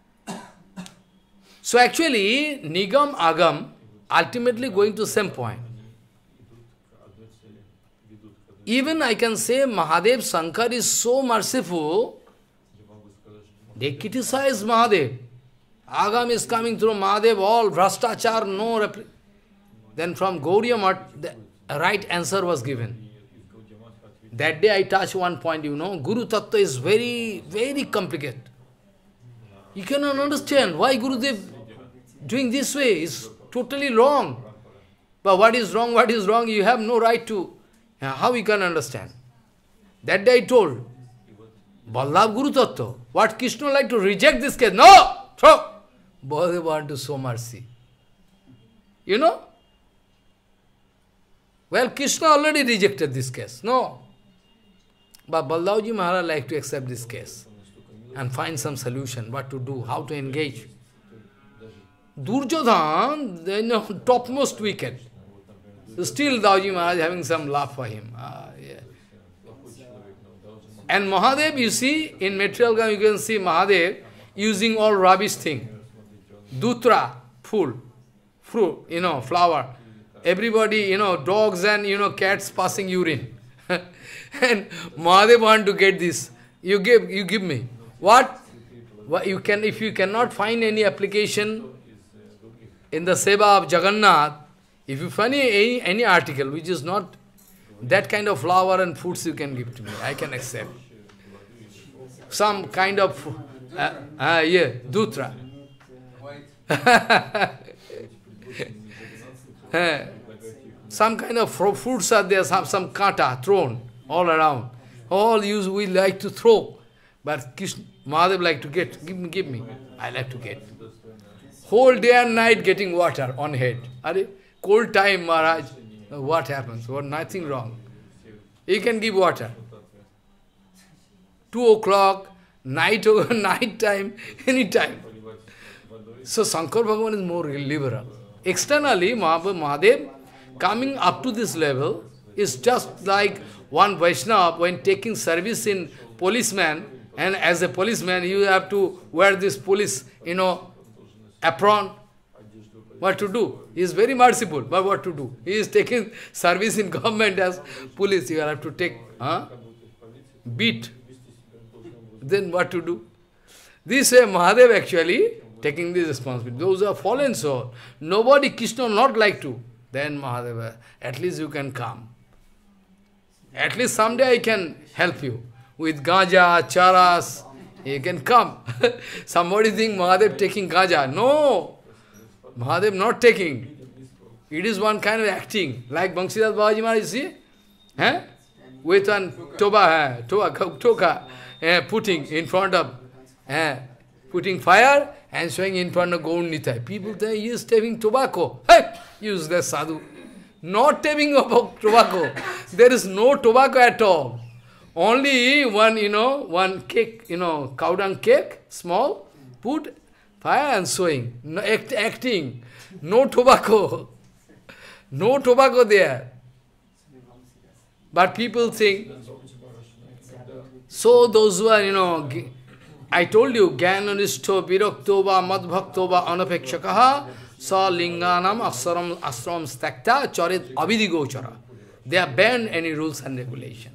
A: So actually, Nigam, Agam, ultimately going to same point. Even I can say Mahadev Shankar is so merciful, they criticize Mahadev. Agam is coming through Mahadev, all Vrastachar, no reply. Then from Gaudiya Math, the right answer was given. That day I touched one point, you know, GuruTattva is very, very complicated. You cannot understand why Gurudev doing this way is totally wrong. But what is wrong, what is wrong, you have no right to. How you can understand? That day I told, Ballabh GuruTattva, what Krishna like to reject this case? No! Throw! Baladev want to show mercy. You know? Well, Krishna already rejected this case. No. But Baldavji Maharaj like to accept this case and find some solution, what to do, how to engage. Durjodhan, you know, topmost wicked. Still Dauji Maharaj having some laugh for him. Ah, yeah. And Mahadev, you see, in material game you can see Mahadev using all rubbish thing. Dutra, fool, fruit, you know, flower. Everybody, you know, dogs and, you know, cats passing urine. And Mahadev want to get this. You give, you give me. What? What you can, if you cannot find any application in the seva of Jagannath, if you find any, any article which is not that kind of flower and fruits, you can give to me. I can accept. Some kind of, uh, uh, yeah, dutra. Some kind of fruits are there, some, some kata thrown all around. All use we like to throw. But Krishna, Mahadev like to get, give me, give me. I like to get. Whole day and night getting water on head. Are cold time, Maharaj. What happens? What, nothing wrong. You can give water. Two o'clock, night over night time, any time. So Shankar Bhagavan is more liberal. Externally, Mahadev coming up to this level is just like one Vaishnava when taking service in policeman, and as a policeman you have to wear this police, you know, apron. What to do? He is very merciful, but what to do? He is taking service in government as police. You have to take huh? beat. Then what to do? This way Mahadev actually taking this responsibility. Those are fallen souls. Nobody, Krishna not like to. Then Mahadeva, at least you can come. At least someday I can help you. With gaja, charas, you can come. Somebody think Mahadev taking gaja. No! Mahadev not taking. It is one kind of acting. Like Banshidas Babaji Maharaj, you see? Eh? With one toba, eh? toba, toka, eh? putting in front of, eh? putting fire and showing in front of Gaur Nitai. People think he is taking tobacco. Hey! Useless sadhu. Not taking about tobacco. There is no tobacco at all. Only one, you know, one cake, you know, cow dung cake, small, put fire and sowing. No, act, acting. No tobacco. No tobacco there. But people think, so those who are, you know, I told you, Gyananisto, Viraktoba, Madbhaktoba, Anapekshakaha, Sa Linganam, Asaram, Asram, Stakta, Charit, Avidigochara. They are banned any rules and regulations.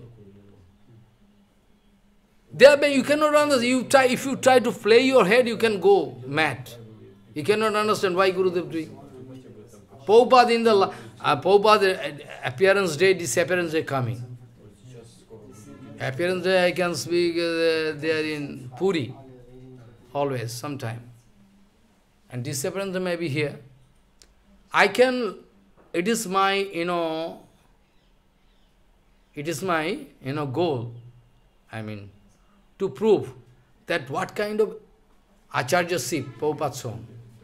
A: They are banned, you cannot understand. You try, if you try to flay your head, you can go mad. You cannot understand why Gurudev doing. Prabhupada in the uh, Prabhupada appearance day, disappearance day coming. Appearance day I can speak, uh, they are in Puri, always, sometime. And disappearance day may be here. I can, it is my, you know, it is my, you know, goal, I mean, to prove that what kind of Acharya-ship Prabhupada shown.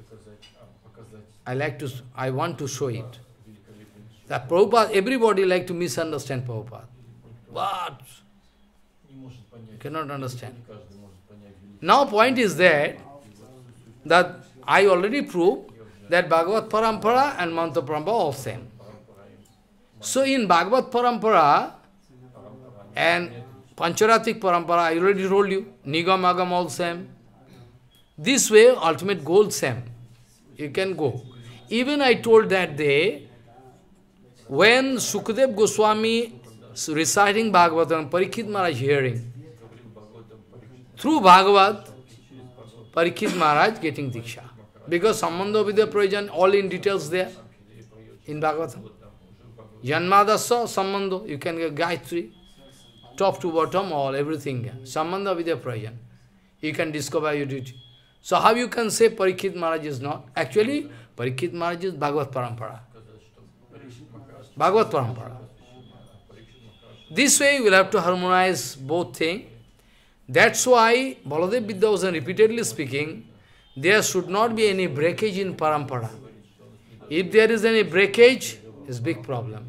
A: I like to, I want to show it. That Prabhupada, everybody like to misunderstand Prabhupada. What? You cannot understand. Now point is that, that I already proved that Bhagavat Parampara and Mantra Parampara are all same. So in Bhagavat Parampara and Pancharatrik Parampara, I already told you, Nigam Agam all same. This way, ultimate goal same. You can go. Even I told that day, when Sukadev Goswami reciting Bhagavatam, Parikshit Maharaj hearing, through Bhagavat, Parikshit Maharaj getting Diksha. Because Sambandha Vidya Prayojan, all in details there, in Bhagavatam. Janmadasa, Sambandha, you can get Gayatri, top to bottom, all, everything. Sambandha Vidya Prayojan. You can discover your duty. So how you can say Parikshit Maharaj is not? Actually, Parikshit Maharaj is Bhagavat Parampara. Bhagavat Parampara. This way you will have to harmonize both things. That's why Baladev Vidyabhasan repeatedly speaking, there should not be any breakage in Parampara. If there is any breakage, it's a big problem.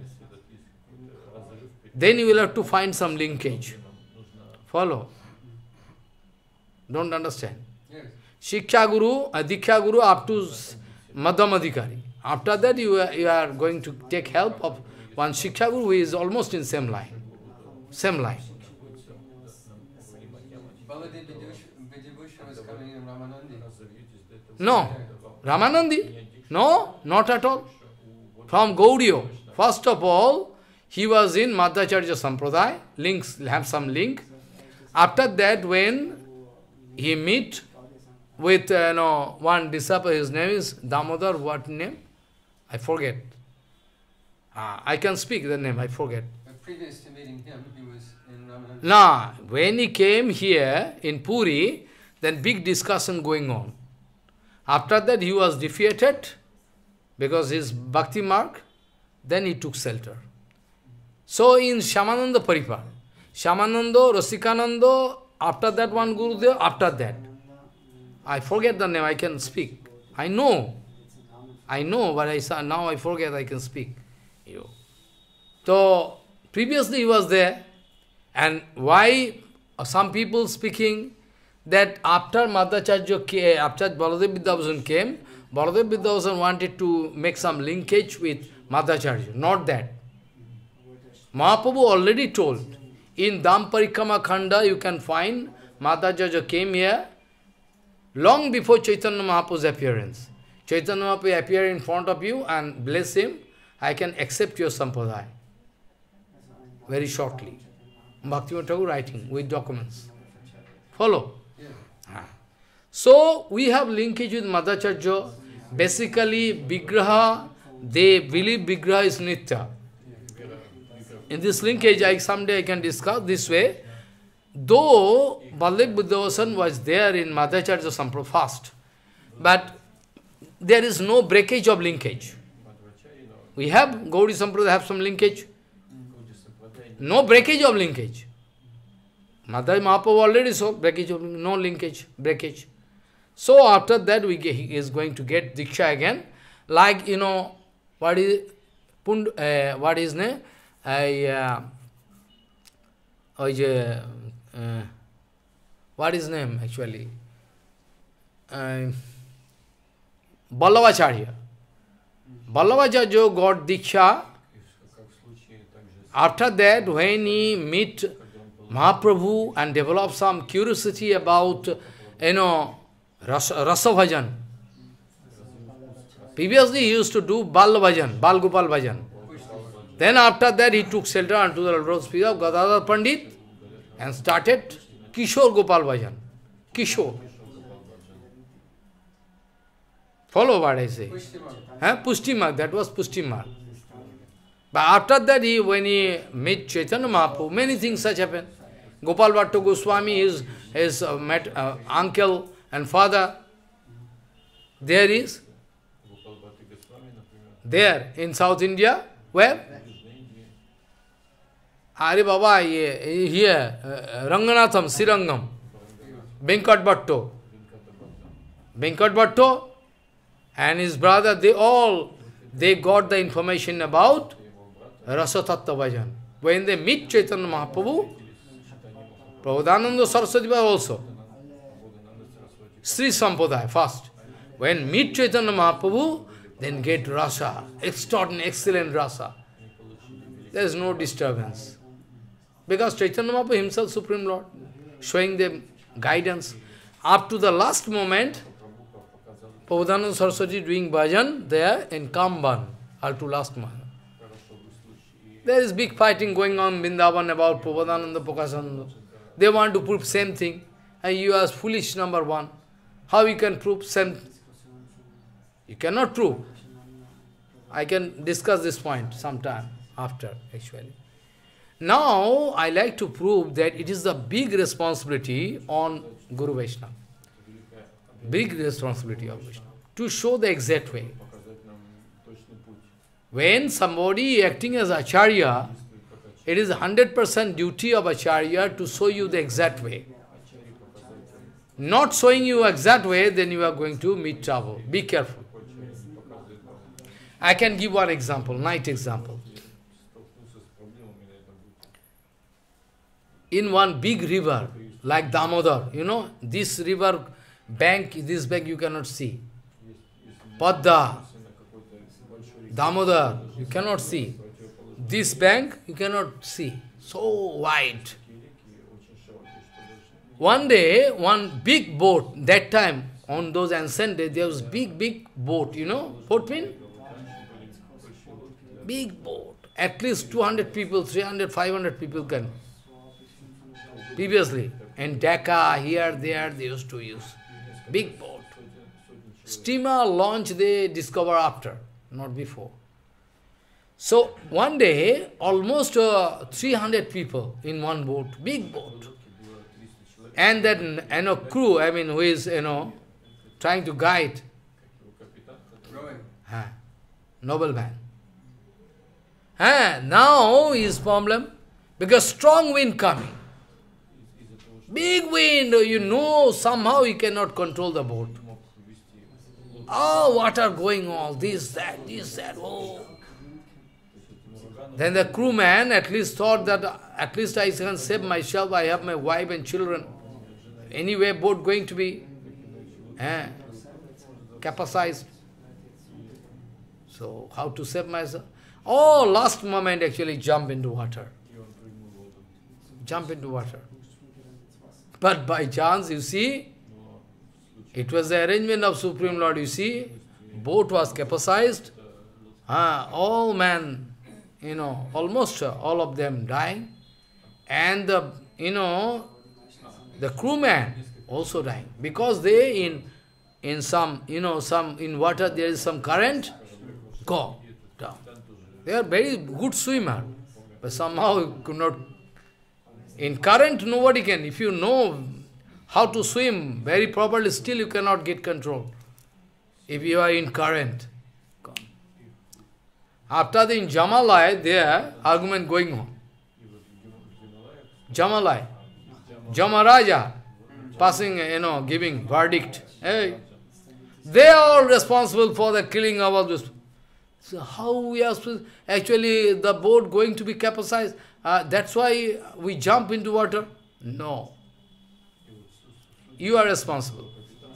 A: Then you will have to find some linkage. Follow? Don't understand. Shiksha Guru, uh, Diksha Guru up to Madhyam Adhikari. After that you are, you are going to take help of one Shiksha Guru who is almost in same line. Same line. No. Ramanandi? No, not at all. From Gaudiya. First of all, he was in Madhacharya Sampradaya. Links, have some link. After that, when he meet with uh, no, one disciple, his name is Damodar, what name? I forget. Ah, I can speak the name, I forget.
B: But previous to meeting him, he was in Ramananda.
A: Nah, when he came here in Puri, then big discussion going on. After that he was defeated because his bhakti mark, then he took shelter. So in Shyamananda Paripar, Shyamananda, Rasikananda, after that one Guru there, after that. I forget the name, I can speak. I know. I know, but I saw, now I forget I can speak. You. So, previously he was there. And why some people speaking that after Madhacharya came, after Baladev Vidyabhasan came, Baladev Vidyabhasan wanted to make some linkage with Madhacharya. Not that. Mahaprabhu already told, in Dham Parikrama Khanda you can find Madhacharya came here long before Chaitanya Mahaprabhu's appearance. Chaitanya Mahaprabhu appear in front of you and bless him, I can accept your sampradaya. Very shortly. Bhaktivinoda Thakur writing with documents. Follow?
B: Yeah.
A: Ah. So, we have linkage with Madhacharya. Basically, Vigraha, they believe Vigraha is Nitya. In this linkage, I someday I can discuss this way. Though Vallabh Buddhavasan was there in Madhacharya Sampradaya fast, but there is no breakage of linkage. We have, Gaudiya Sampradaya have some linkage. No breakage of linkage. Madhya Mahaprabhu already saw breakage of no linkage, breakage. So after that we get, he is going to get Diksha again. Like, you know, what is, Pund, uh, what is name? I, uh, uh, what is name actually? Uh, Ballavacharya. Ballavacharya got Diksha. After that, when he meet Mahaprabhu and develop some curiosity about, you know, Rasa, Rasa Bhajan. Previously he used to do Bal Bhajan, Bal Gopal Bhajan. Then after that he took shelter unto the Lord's feet of Gadadhar Pandit and started Kishore Gopal Bhajan. Kishore. Follow what I say. Huh? Pushtimarg, that was Pushtimarg. But after that, he, when he met Chaitanya Mahaprabhu, many things such happened. Gopal Bhatta Goswami, his, his uh, met, uh, uncle and father, there is, there in South India, where? Are Baba, here, uh, Ranganatham, Srirangam, Venkat Bhatto. Venkat Bhatto and his brother, they all, they got the information about Rasa Tattva Bhajan. When they meet Chaitanya Mahaprabhu, Prabhupada Saraswati also, Sri Sampradaya first. When meet Chaitanya Mahaprabhu, then get rasa, extraordinary, excellent rasa. There is no disturbance. Because Chaitanya Mahaprabhu himself, Supreme Lord, showing them guidance. Up to the last moment, Prabhupada Saraswati doing bhajan there in Kamban, up to last moment. There is big fighting going on in Vrindavan about Prabhupada Prakashananda. They want to prove same thing. And you are foolish, number one. How you can prove same? You cannot prove. I can discuss this point sometime after, actually. Now, I like to prove that it is the big responsibility on Guru Vaishnava. Big responsibility of Vaishnava. To show the exact way. When somebody acting as Acharya, it is one hundred percent duty of Acharya to show you the exact way. Not showing you exact way, then you are going to meet trouble. Be careful. I can give one example, night example. In one big river, like Damodar, you know, this river bank, this bank you cannot see. Padda, Damodar, you cannot see. This bank, you cannot see. So wide. One day, one big boat, that time, on those ancient days, there was big, big boat, you know, footpin? Big boat. At least two hundred people, three hundred, five hundred people can. Previously, in Dhaka, here, there, they used to use. Big boat. Steamer launch they discover after, not before. So, one day, almost uh, three hundred people in one boat, big boat. And then, you know, crew, I mean, who is, you know, trying to guide. Huh. Nobleman. Huh. Now his problem, because strong wind coming. Big wind, you know, somehow he cannot control the boat. Oh, water going on, this, that, this, that, oh. Then the crewman at least thought that at least I can save myself, I have my wife and children. Anyway, boat going to be eh, capsized. So, how to save myself? Oh, last moment actually jump into water. Jump into water. But by chance, you see, it was the arrangement of Supreme Lord, you see, boat was capsized, ah, all men, you know, almost all of them dying, and the, you know, the crewman, also dying. Because they in in some, you know, some in water there is some current, go down. They are very good swimmer, but somehow could not. In current nobody can. If you know how to swim very properly, still you cannot get control. If you are in current. After the in Jamalai, there argument going on. Jamalai. Jamaraja passing, you know, giving verdict. Hey, they are all responsible for the killing of all this. So how we are supposed, actually the boat going to be capsized, uh, that's why we jump into water? No. You are responsible.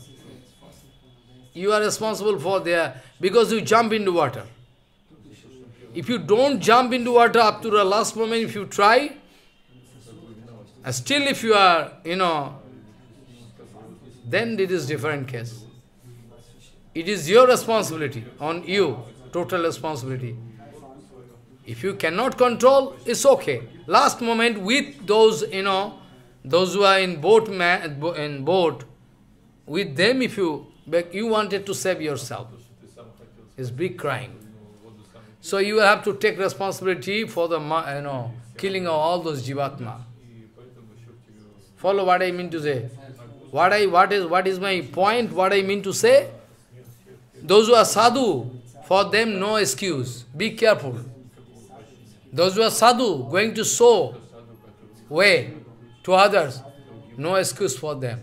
A: You are responsible for their, because you jump into water. If you don't jump into water up to the last moment, if you try, and still if you are, you know, then it is different case. It is your responsibility, on you, total responsibility. If you cannot control, it's okay. Last moment with those, you know, those who are in boat, man, in boat, with them if you, but you wanted to save yourself. It's big crime. So you have to take responsibility for the, you know, killing of all those jivatma. Follow what I mean to say. What I what is what is my point? What I mean to say? Those who are sadhu, for them no excuse. Be careful. Those who are sadhu, going to show way to others, no excuse for them.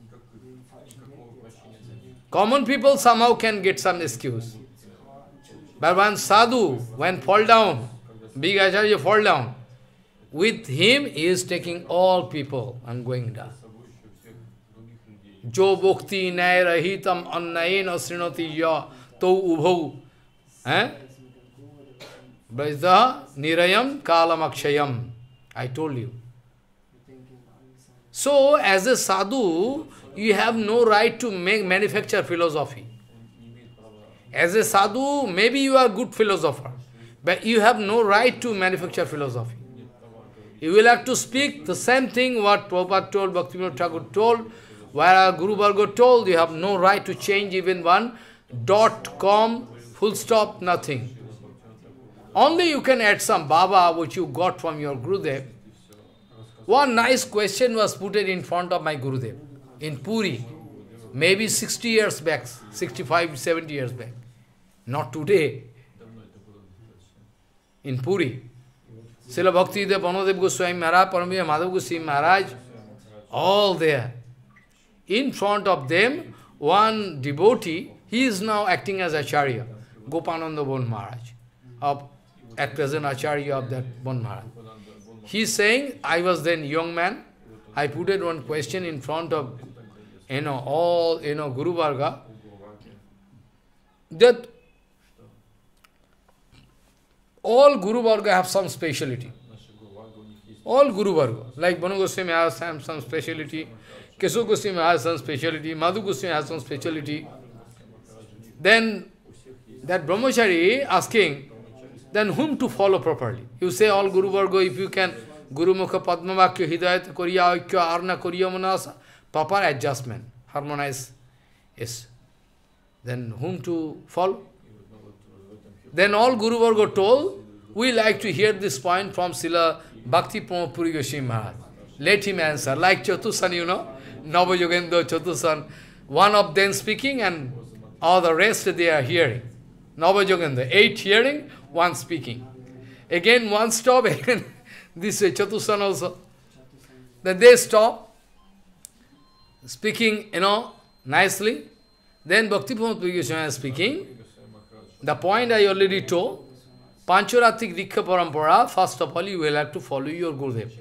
A: Common people somehow can get some excuse. But when sadhu, when fall down, big acharya fall down, with him he is taking all people and going down. Jo bhakti nay rahitam annayena srinati ya to ubhau. Eh? Brajda nirayam kalam akshayam. I told you. So, as a sadhu, you have no right to make manufacture philosophy. As a sadhu, maybe you are a good philosopher, but you have no right to manufacture philosophy. You will have to speak the same thing what Prabhupada told, Bhaktivinoda Thakur told, where Guru Bhagavat told, you have no right to change even one dot, com, full stop, nothing. Only you can add some Baba which you got from your Gurudev. One nice question was put in front of my Gurudev in Puri, maybe sixty years back, sixty-five, seventy years back. Not today. In Puri. Srila Bhaktivedanta Panadev Goswami Maharaj, Paramita Madhav Goswami Maharaj, all there. In front of them, one devotee, he is now acting as Acharya, Gopananda Bon Maharaj, of, at present Acharya of that Bon Maharaj. He is saying, I was then young man, I put it one question in front of, you know, all, you know, Guru Varga, that all Guru Varga have some speciality. All Guru Varga, like Banu Goswami has some speciality, Keshav Goswami has some speciality, Madhu Goswami has some speciality. Then that Brahmachari asking, then whom to follow properly? You say all Guru Varga, if you can, Guru Mukha Padma Vakya Hidayat Koriya Aikya Arna Koriya Manasa, proper adjustment, harmonize. Yes. Then whom to follow? Then all Guru Varga told, we like to hear this point from Srila Bhakti Pramod Puri Goswami Maharaj. Let him answer. Like Chatusan, you know, Navayogendra Chatusan, one of them speaking and all the rest they are hearing. Navayogendra, eight hearing, one speaking. Again one stop, again this way, Chatusan also. Then they stop, speaking, you know, nicely. Then Bhakti Pramod Puri Goswami is speaking. The point I already told, Pancharatrik Diksha Guru Parampara, first of all you will have to follow your Gurudev.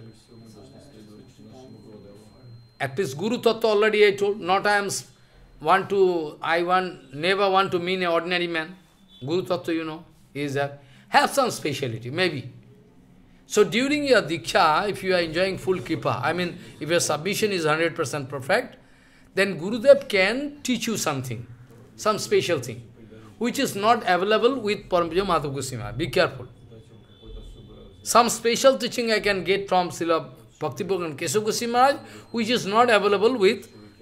A: At least GuruTattva already I told, not I am want to, I want, never want to mean an ordinary man. GuruTattva, you know, is that, have some speciality, maybe. So during your Diksha, if you are enjoying full Kripa, I mean, if your submission is one hundred percent perfect, then Gurudev can teach you something, some special thing, which is not available with Parampuja Madhav Goswami. Be careful. Some special teaching I can get from Srila Bhakti Pramod Keshav Goswami Maharaj, which is not available with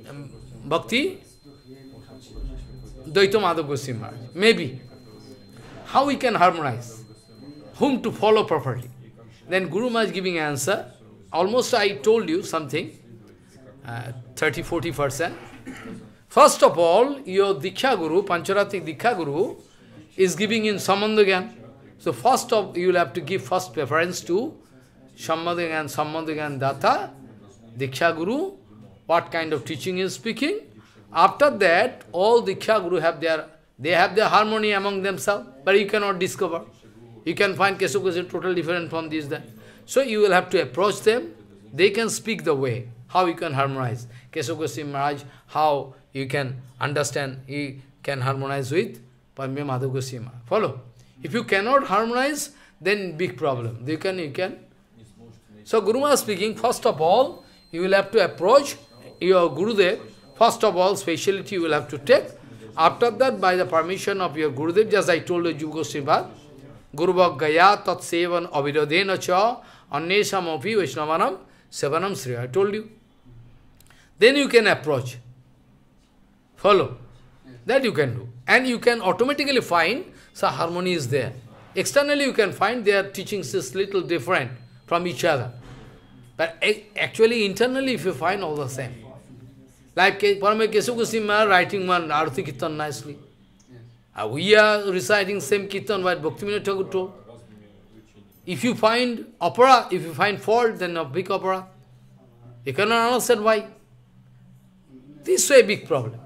A: um, Bhakti, Dvaita Madhav Goswami Maharaj. Maybe. How we can harmonize? Whom to follow properly? Then Guru Maharaj giving answer. Almost I told you something, uh, thirty to forty percent. First of all, your Diksha Guru, Pancharatrik Diksha Guru, is giving in Sambandhagyan. So first of, you will have to give first preference to Sambandhagyan, Sambandhagyan Datta, Diksha Guru, what kind of teaching he is speaking. After that, all Diksha Guru have their, they have their harmony among themselves, but you cannot discover. You can find Kesava is totally different from this, that. So you will have to approach them. They can speak the way, how you can harmonize. Kesava Goswami Maharaj, how you can understand, he can harmonize with Parame Madhav Goswami Maharaj. Follow? If you cannot harmonize, then big problem. You can, you can. So Guru Maharaj speaking, first of all, you will have to approach your Gurudev. First of all, speciality you will have to take. After that, by the permission of your Gurudev, just I told you, Jiva Goswami Bhad, Guru Bhagaya Tat Sevan Avirodena Cha Annesham Api Vaishnavanam Sevanam Sri. I told you. Then you can approach. Follow. That you can do. And you can automatically find some harmony is there. Externally you can find their teachings is little different from each other. But actually internally if you find all the same. Like Parame Kesava Goswami Maharaj writing one Arati Kirtan nicely. Uh, we are reciting same Kirtan what Bhaktivinoda Thakur told. If you find opera, if you find fault, then a big opera. You cannot understand why. This way big problem.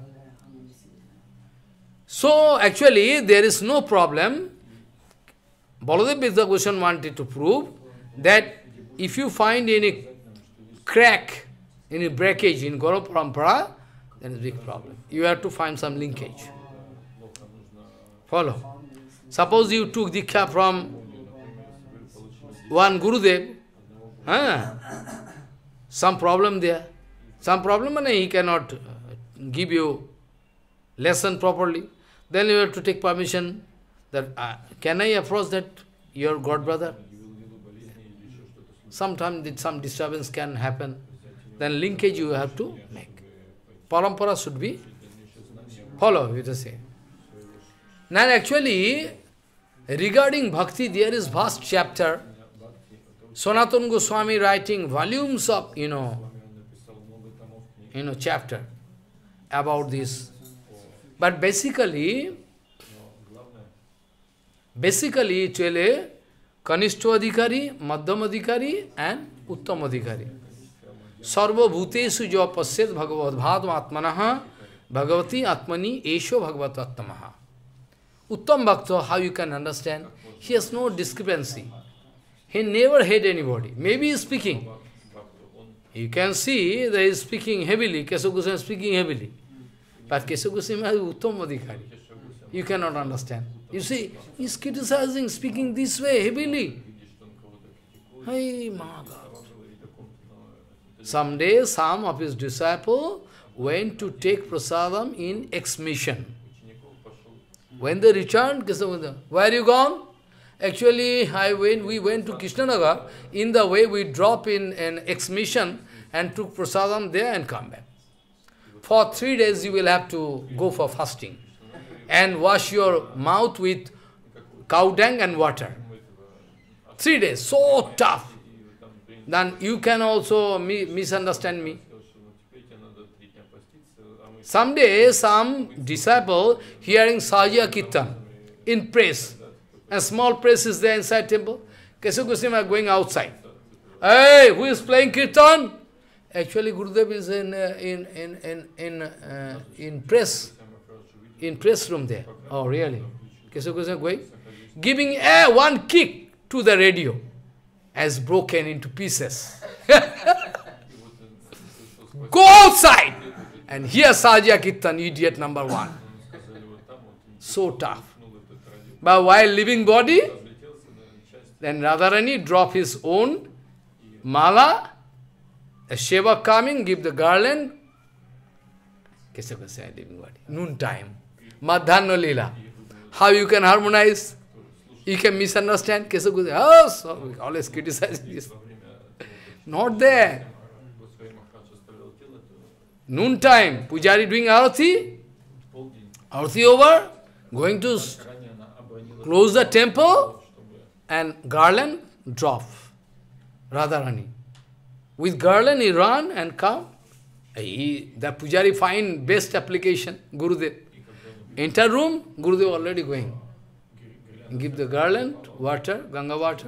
A: So actually there is no problem. Baladev Vidya Goswami wanted to prove that if you find any crack, any breakage in Guru Parampara, then it's a big problem. You have to find some linkage. Follow. Suppose you took Diksha from one Gurudev, huh? Some problem there. Some problem and he cannot give you lesson properly. Then you have to take permission that, uh, can I approach that, your god brother? Sometimes some disturbance can happen. Then linkage you have to make. Parampara should be follow, you just say. Now actually, regarding bhakti, there is vast chapter. Sanatana Goswami writing volumes of, you know, you know, chapter about this. But basically, basically actually, Kanishto Adhikari, Madhyam Adhikari and Uttam Adhikari. Sarva Bhutesu Jo Pasyat Bhagavad Bhadmatmanaha Bhagavati Atmani Esho Bhagavat Attamaha. Uttam Bhakta, how you can understand? He has no discrepancy. He never hate anybody. Maybe he is speaking. You can see that he is speaking heavily. Kesava Goswami is speaking heavily. But Kesava Goswami is Uttam Adhikari. You cannot understand. You see, he is criticizing, speaking this way, heavily. Hey, my God. Someday, some of his disciples went to take prasadam in ex-mission. When they returned, Kesava, where are you gone? Actually, I went, we went to Krishnanagar. In the way, we drop in an ex-mission and took prasadam there and come back. For three days, you will have to go for fasting and wash your mouth with cow dung and water. Three days, so tough. Then you can also mi misunderstand me. Someday, some disciple hearing Sahaja Kirtan in praise. A small press is there inside temple. Kesava Goswami are going outside. Hey, who is playing Kirtan? Actually, Gurudev is in uh, in in in in uh, in press, in press room there. Oh, really? Kesava Goswami going, giving uh, one kick to the radio, as broken into pieces. Go outside and hear Sahaja Kirtan, idiot number one. So tough. But while leaving body, then Radharani drop his own mala, a Sheva coming, give the garland. Kesava Goswami leaving body. Noon time. Madhyana Lila. How you can harmonize? You can misunderstand. Kesava Goswami, oh, so always criticizing this. Not there. Noon time, Pujari doing arati, arati over, going to close the temple and garland drop. Radharani. With garland he run and come. He, the Pujari find best application, Gurudev. Enter room, Gurudev already going. Give the garland, water, Ganga water.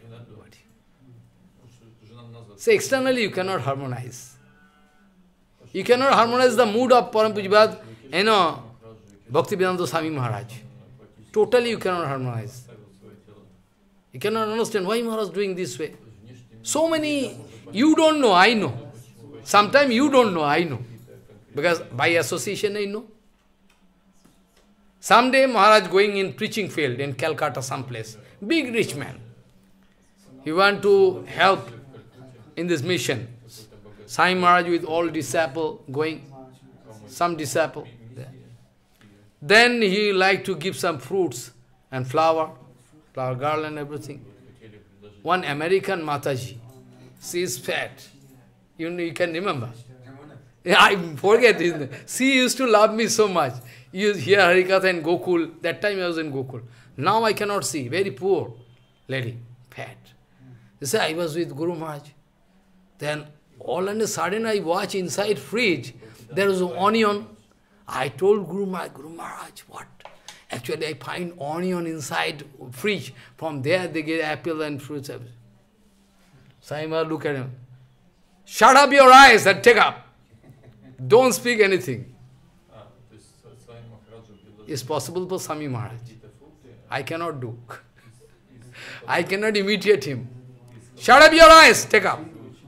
A: So externally you cannot harmonize. You cannot harmonize the mood of Param Pujabad, you know, Bhaktivedanta Swami Maharaj. Totally you cannot harmonize. You cannot understand why Maharaj is doing this way. So many, you don't know, I know. Sometimes you don't know, I know. Because by association I know. Someday Maharaj going in preaching field in Calcutta someplace. Big rich man. He want to help in this mission. Sai Maharaj with all disciple going. Some disciple there. Then he like to give some fruits and flower, flower garland, everything. One American Mataji, she is fat. You know, you can remember. I forget it. She used to love me so much. You hear Harikatha in Gokul. That time I was in Gokul. Now I cannot see. Very poor lady, fat. They say I was with Guru Maharaj. Then all of a sudden I watch inside fridge. There is an onion. I told Guru Maharaj, Guru Maharaj, what? Actually I find onion inside fridge. From there they get apple and fruits. Sai Maharaj look at him. Shut up your eyes and take up. Don't speak anything. It's possible for Swami Maharaj. I cannot do. I cannot imitate him. Shut up your eyes, take up.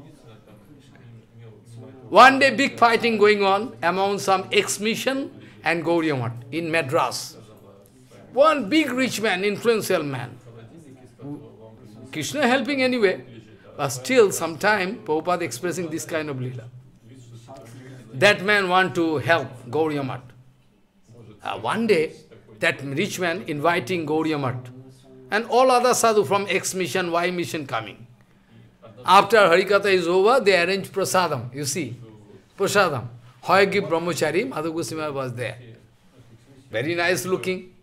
A: One day big fighting going on among some ex-mission and Gaudiya Math in Madras. One big rich man, influential man. Krishna helping anyway. But still, sometime, Prabhupada expressing this kind of lila. That man want to help Gaudiya Math. Uh, one day, that rich man inviting Gaudiya Math and all other sadhu from X mission, Y mission coming. After Harikatha is over, they arrange prasadam, you see. Prasadam. Hoyagi Brahmachari, Madhu Goswami was there. Very nice looking.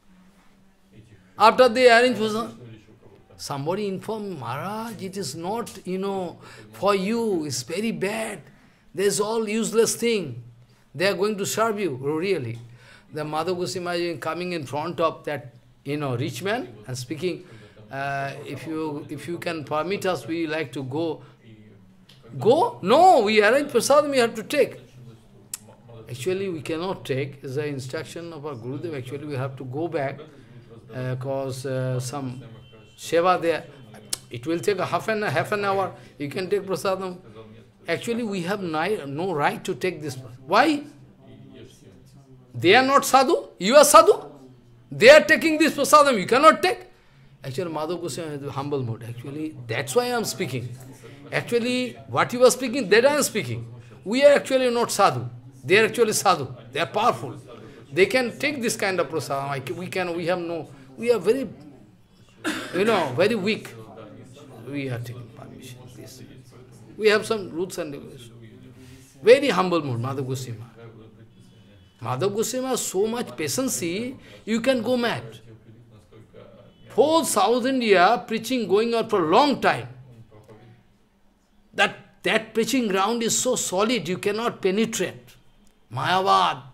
A: After they arrange prasadam, somebody informed Maharaj, it is not, you know, for you, it's very bad. There's all useless thing. They are going to serve you, really. The Madhu Goswami coming in front of that, you know, rich man and speaking, uh, if you if you can permit us, we like to go. Go? No, we arrange prasadam, we have to take. Actually, we cannot take. It's the instruction of our Gurudev. Actually, we have to go back because uh, uh, some seva there. It will take a half an, half an hour. You can take prasadam. Actually, we have no right to take this. Why? They are not sadhu. You are sadhu. They are taking this prasadam. You cannot take. Actually, Madhav Goswami has a humble mood. Actually, that's why I am speaking. Actually, what you are speaking, that I am speaking. We are actually not sadhu. They are actually sadhu. They are powerful. They can take this kind of prasadam. We can. We have no. We are very, you know, very weak. We are taking permission. This. We have some roots and regulations. Very humble mood, Madhav Goswami. Madhav Goswami has so much patience, you can go mad. Whole South India preaching going on for a long time. That, that preaching ground is so solid, you cannot penetrate. Mayavad.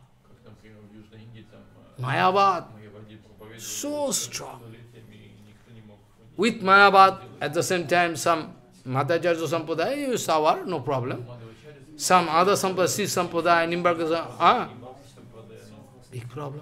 A: Mayavad. So strong. With Mayavad, at the same time, some Madhacharya Sampradaya is our, no problem. Some other Sampradaya, Sri Sampradaya, Nimbarka, ah, big problem.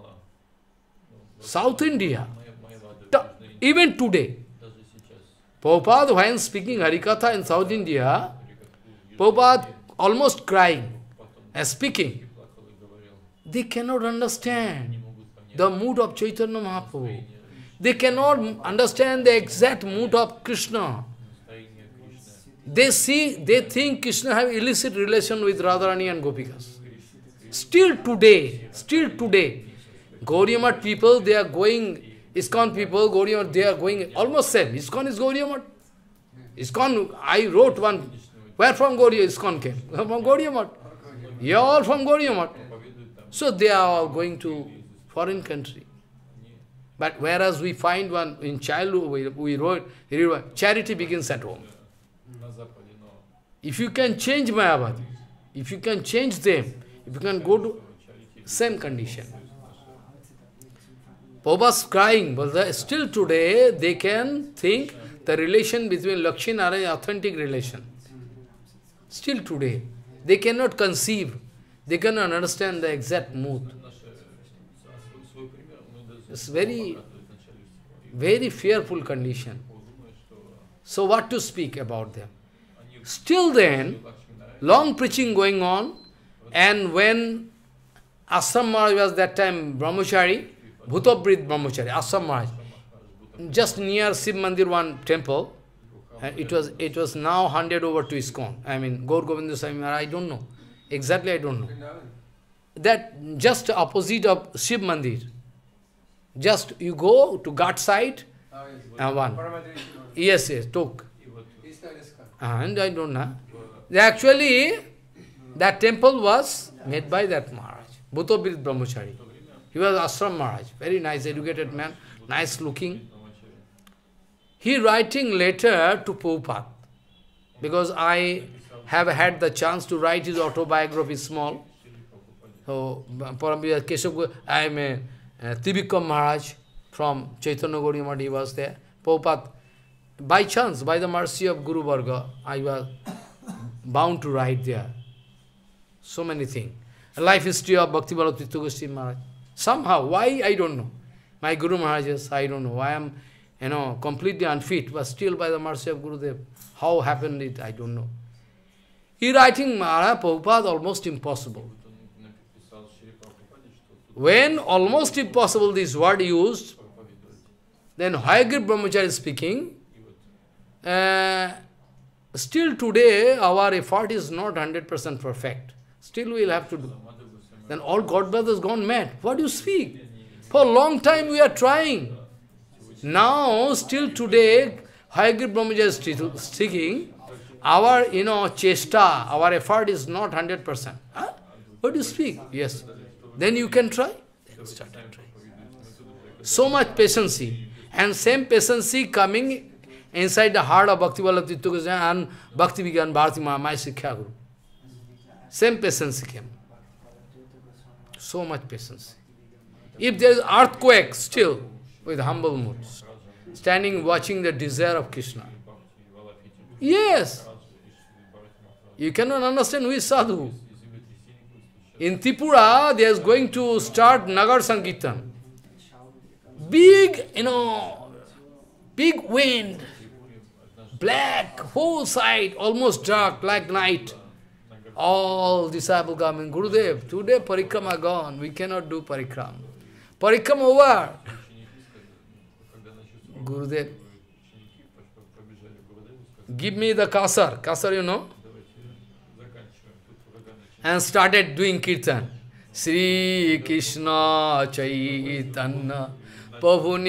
A: South India, even today, Prabhupada, when speaking Harikatha in South India, Prabhupada almost crying and speaking. They cannot understand the mood of Chaitanya Mahaprabhu. They cannot understand the exact mood of Krishna. They see, they think Krishna have illicit relation with Radharani and Gopikas. Still today, still today, Gaudiya Math people, they are going, ISKCON people, Gaudiya Math, they are going, almost same. ISKCON is Gaudiya Math. ISKCON, I wrote one, where from Gaudiya ISKCON came? From Gaudiya Math. You are all from Gaudiya Math. So they are all going to foreign country. But whereas we find one in childhood, we, we wrote, we wrote, charity begins at home. If you can change Mayavadi, if you can change them, if you can go to same condition. Prabhupada's crying, but still today they can think the relation between Lakshmi Narayana is authentic relation. Still today. They cannot conceive, they cannot understand the exact mood. It's very, very fearful condition. So what to speak about them? Still then, long preaching going on, and when Ashram Maharaj was that time Brahmachari, Bhutaprit Brahmachari, Ashram Maharaj, just near Shiv Mandir one temple, and it was it was now handed over to ISKCON. I mean, Gaur Govinda Swami Maharaj, I don't know. Exactly, I don't know. That just opposite of Shiv Mandir. Just you go to Ghat side, and one. Yes, yes, took. And I don't know. Actually, that temple was made by that Maharaj, Bhutaprit Brahmachari. He was Ashram Maharaj, very nice, educated man, nice looking. He writing letter to Prabhupada, because I have had the chance to write his autobiography small. So, Keshav, I am a uh, Tivikam Maharaj from Chaitanya Gaudiya Math, he was there. Prabhupada, by chance, by the mercy of Guru Varga, I was bound to write there. So many things. Life history of Bhakti Vallabh Tirtha Goswami Maharaj. Somehow, why, I don't know. My Guru Maharajas, I don't know. Why I am, you know, completely unfit, but still by the mercy of Gurudev. How happened it, I don't know. He writing Maharaj, Prabhupada, almost impossible. When almost impossible this word used, then Hayagriva Brahmachari is speaking, uh, still today our effort is not one hundred percent perfect. Still we will have to do. Then all God brothers gone mad. What do you speak? For a long time we are trying. Now, still today, Hayagriva Brahmachari is still speaking, our, you know, chesta, our effort is not one hundred percent. Huh? What do you speak? Yes. Then you can try. Then start and try. So much patience. And same patience coming inside the heart of Bhakti Vallabh Tirtha Goswami and Bhakti Vigyan Bharati Maharaj, my Shiksha Guru. Same patience came. So much patience. If there is earthquake still, with humble mood, standing watching the desire of Krishna. Yes. You cannot understand who is sadhu. In Tripura, they are going to start Nagar Sankirtan. Big, you know, big wind, black, whole side, almost dark, like night. All disciples coming, Gurudev, today parikrama gone, we cannot do parikrama. Parikrama over. Gurudev, give me the kasar, kasar you know, and started doing kirtan. Sri Krishna Chaitanya Prabhu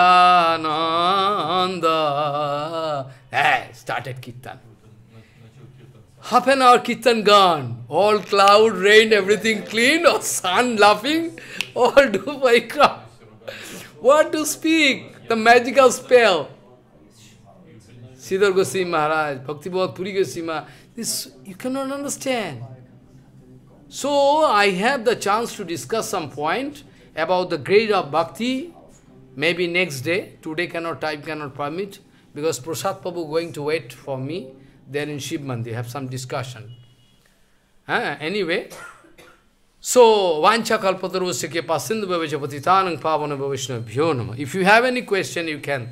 A: Nityananda. Hey, started kirtan. Half an hour kirtan gone. All cloud, rain, everything clean, or sun laughing, all do parikrama. What to speak? The magical spell. Siddhar Goswami Maharaj, Bhakti Bhavat Puri Goswami Maharaj, this you cannot understand. So, I have the chance to discuss some point about the grade of bhakti, maybe next day. Today cannot, time cannot permit, because Prasad Prabhu going to wait for me there in Shiv Mandir, have some discussion. Uh, anyway, so, Vancha kalpatarusya ke pasindu bhavaja patitanang pavana bhavishnabhyo nama. If you have any question, you can.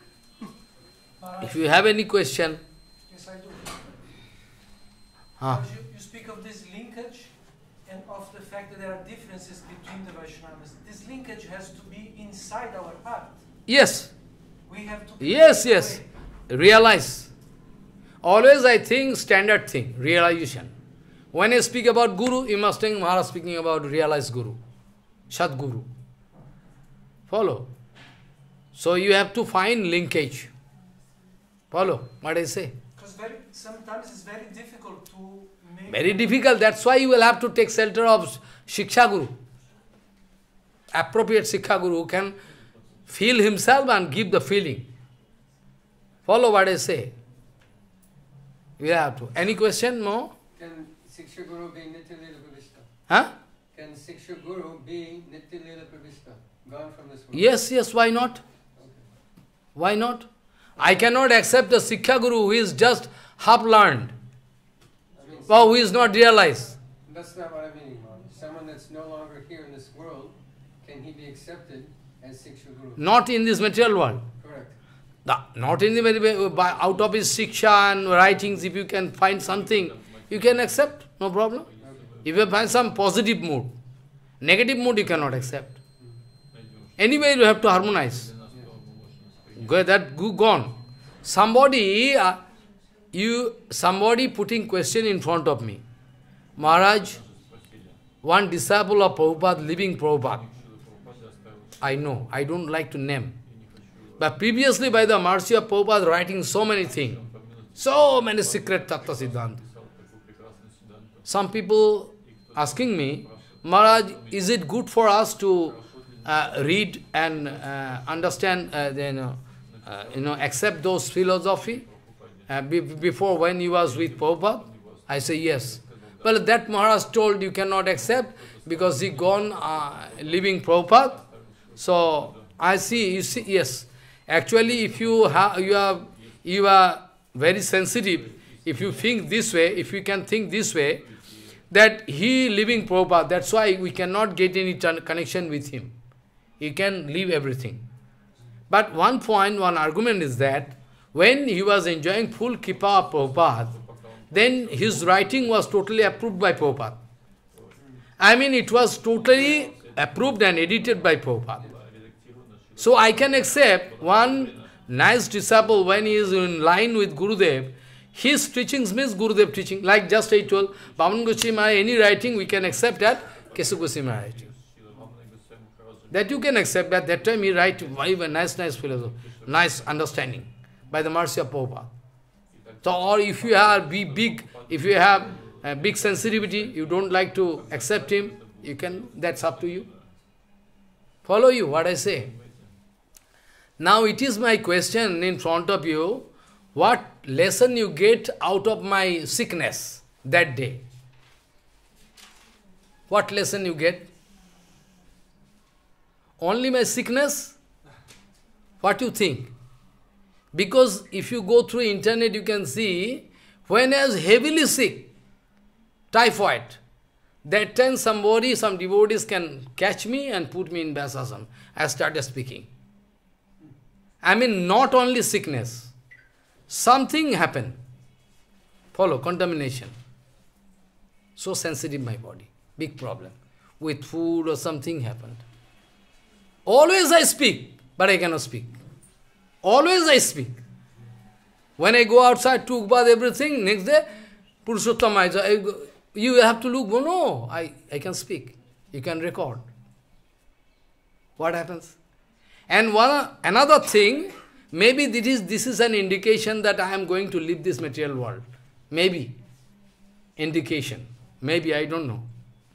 A: If you have any question.
C: Yes, I do.
A: Huh.
C: You, you speak of this linkage and of the fact that there are differences between the Vaishnavas. This linkage has to be inside our heart.
A: Yes.
C: We have to.
A: Yes, yes. Realize. Always I think standard thing, realization. When I speak about Guru, you must think Maharaj speaking about realized Guru, Sadguru. Follow. So you have to find linkage. Follow what I say.
C: Because very sometimes it's very difficult to make...
A: Very difficult. That's why you will have to take shelter of Shiksha Guru. Appropriate Shiksha Guru who can feel himself and give the feeling. Follow what I say. You have to. Any question more?
B: Can Shiksha Guru be Nitya Lila Pravishta?
A: Huh?
B: Can Shiksha Guru be Nitya Lila Pravishta? Gone from this world?
A: Yes, yes, why not?
B: Okay.
A: Why not? I cannot accept a Shiksha Guru who is just half learned.
B: I mean,
A: or who is not realized.
B: That's not what I mean, Maharaj. Someone that's no longer here in this world, can he be accepted as Shiksha Guru?
A: Not in this material world.
B: Correct.
A: The, not in the by, out of his Shiksha and writings, if you can find something, you can accept, no problem.
B: Okay.
A: If you find some positive mood, negative mood you cannot accept. Anyway, you have to harmonize. Go, that go, gone. Somebody, uh, you, somebody putting question in front of me. Maharaj, one disciple of Prabhupada, living Prabhupada. I know, I don't like to name. But previously by the mercy of Prabhupada writing so many things. So many secret Tattva Siddhanta. Some people asking me, Maharaj, is it good for us to uh, read and uh, understand, uh, you know, uh, you know, accept those philosophy uh, be before when you was with Prabhupada? I say yes. Well, that Maharaj told you cannot accept because he gone uh, leaving Prabhupada. So I see, you see, yes. Actually, if you have, you are, you are very sensitive. If you think this way, if you can think this way, that he living Prabhupada, that's why we cannot get any connection with him. He can leave everything. But one point, one argument is that when he was enjoying full kippa of Prabhupada, then his writing was totally approved by Prabhupada. I mean, it was totally approved and edited by Prabhupada. So I can accept one nice disciple when he is in line with Gurudev, his teachings means Gurudev teaching. Like just I told, Bhavan Goswami Maharaj, any writing we can accept that Kesu Goswami Maharaj writing. That you can accept that that time he write very nice, nice philosophy, nice understanding by the mercy of Prabhupada. So, or if you have be big, if you have a big sensitivity, you don't like to accept him, you can, that's up to you. Follow you, what I say. Now it is my question in front of you, what lesson you get out of my sickness that day? What lesson you get? Only my sickness? What you think? Because if you go through internet, you can see, when I was heavily sick, typhoid, that time somebody, some devotees can catch me and put me in Vyasasana. I started speaking. I mean, not only sickness. Something happened. Follow, contamination. So sensitive my body. Big problem. With food or something happened. Always I speak, but I cannot speak. Always I speak. When I go outside to bath everything, next day, Purushottam, you have to look, oh, no, I, I can speak. You can record. What happens? And one another thing, maybe this is, this is an indication that I am going to leave this material world. Maybe. Indication. Maybe, I don't know.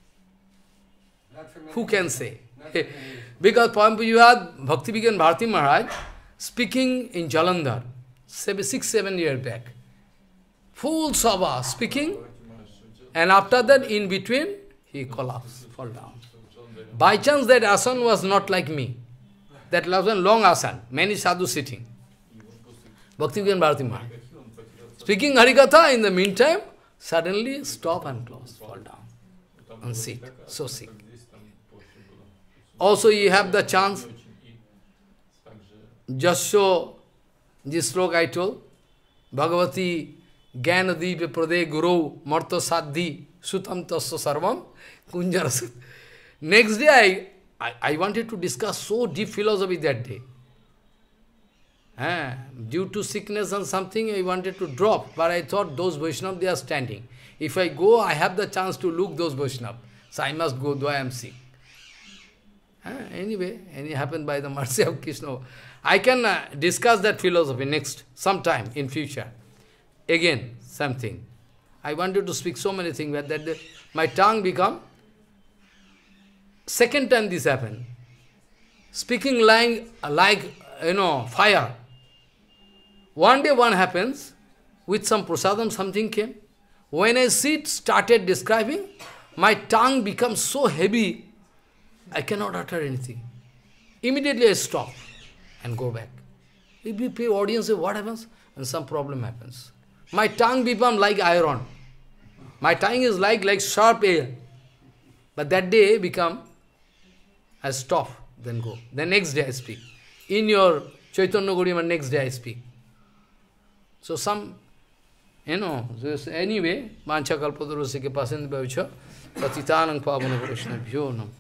A: Who can say? Because you had Bhakti Vigyan Bharati Maharaj speaking in Jalandhar, seven, six, seven years back. Full Sabha speaking, and after that, in between, he collapsed, fall down. By chance, that asan was not like me. That was a long asan, many sadhus sitting. Bhakti Vigyan Bharati Maharaj. Speaking Harikatha, in the meantime, suddenly stop and close, fall down, and sit, so sick. Also, you have the chance, just show this sloka I told, Bhagavati Jnanadipe Prade Guru Marto Sadhi Sutam Tasya Sarvam Kunjarasat. Next day, I, I, I wanted to discuss so deep philosophy that day. Ah, due to sickness and something, I wanted to drop, but I thought those Vaishnavas, they are standing. If I go, I have the chance to look those Vaishnavas. So I must go, though I am sick. Ah, anyway, and it happened by the mercy of Krishna. I can uh, discuss that philosophy next, sometime in future. Again, something. I wanted to speak so many things, but that day, my tongue become, second time this happened. Speaking like, like, you know, fire. One day one happens, with some prasadam something came. When I sit, started describing, my tongue becomes so heavy, I cannot utter anything. Immediately I stop and go back. If you pay audience, what happens? And some problem happens. My tongue becomes like iron. My tongue is like, like sharp air. But that day become, I stop, then go. The next day I speak. In your Chaitanya Gaudiyama, next day I speak. So some, you know, this, anyway, Mancha Kalpatarusike Pasindha Bhavcha, Patitanang Pavana Vaishnavabhyo Nam.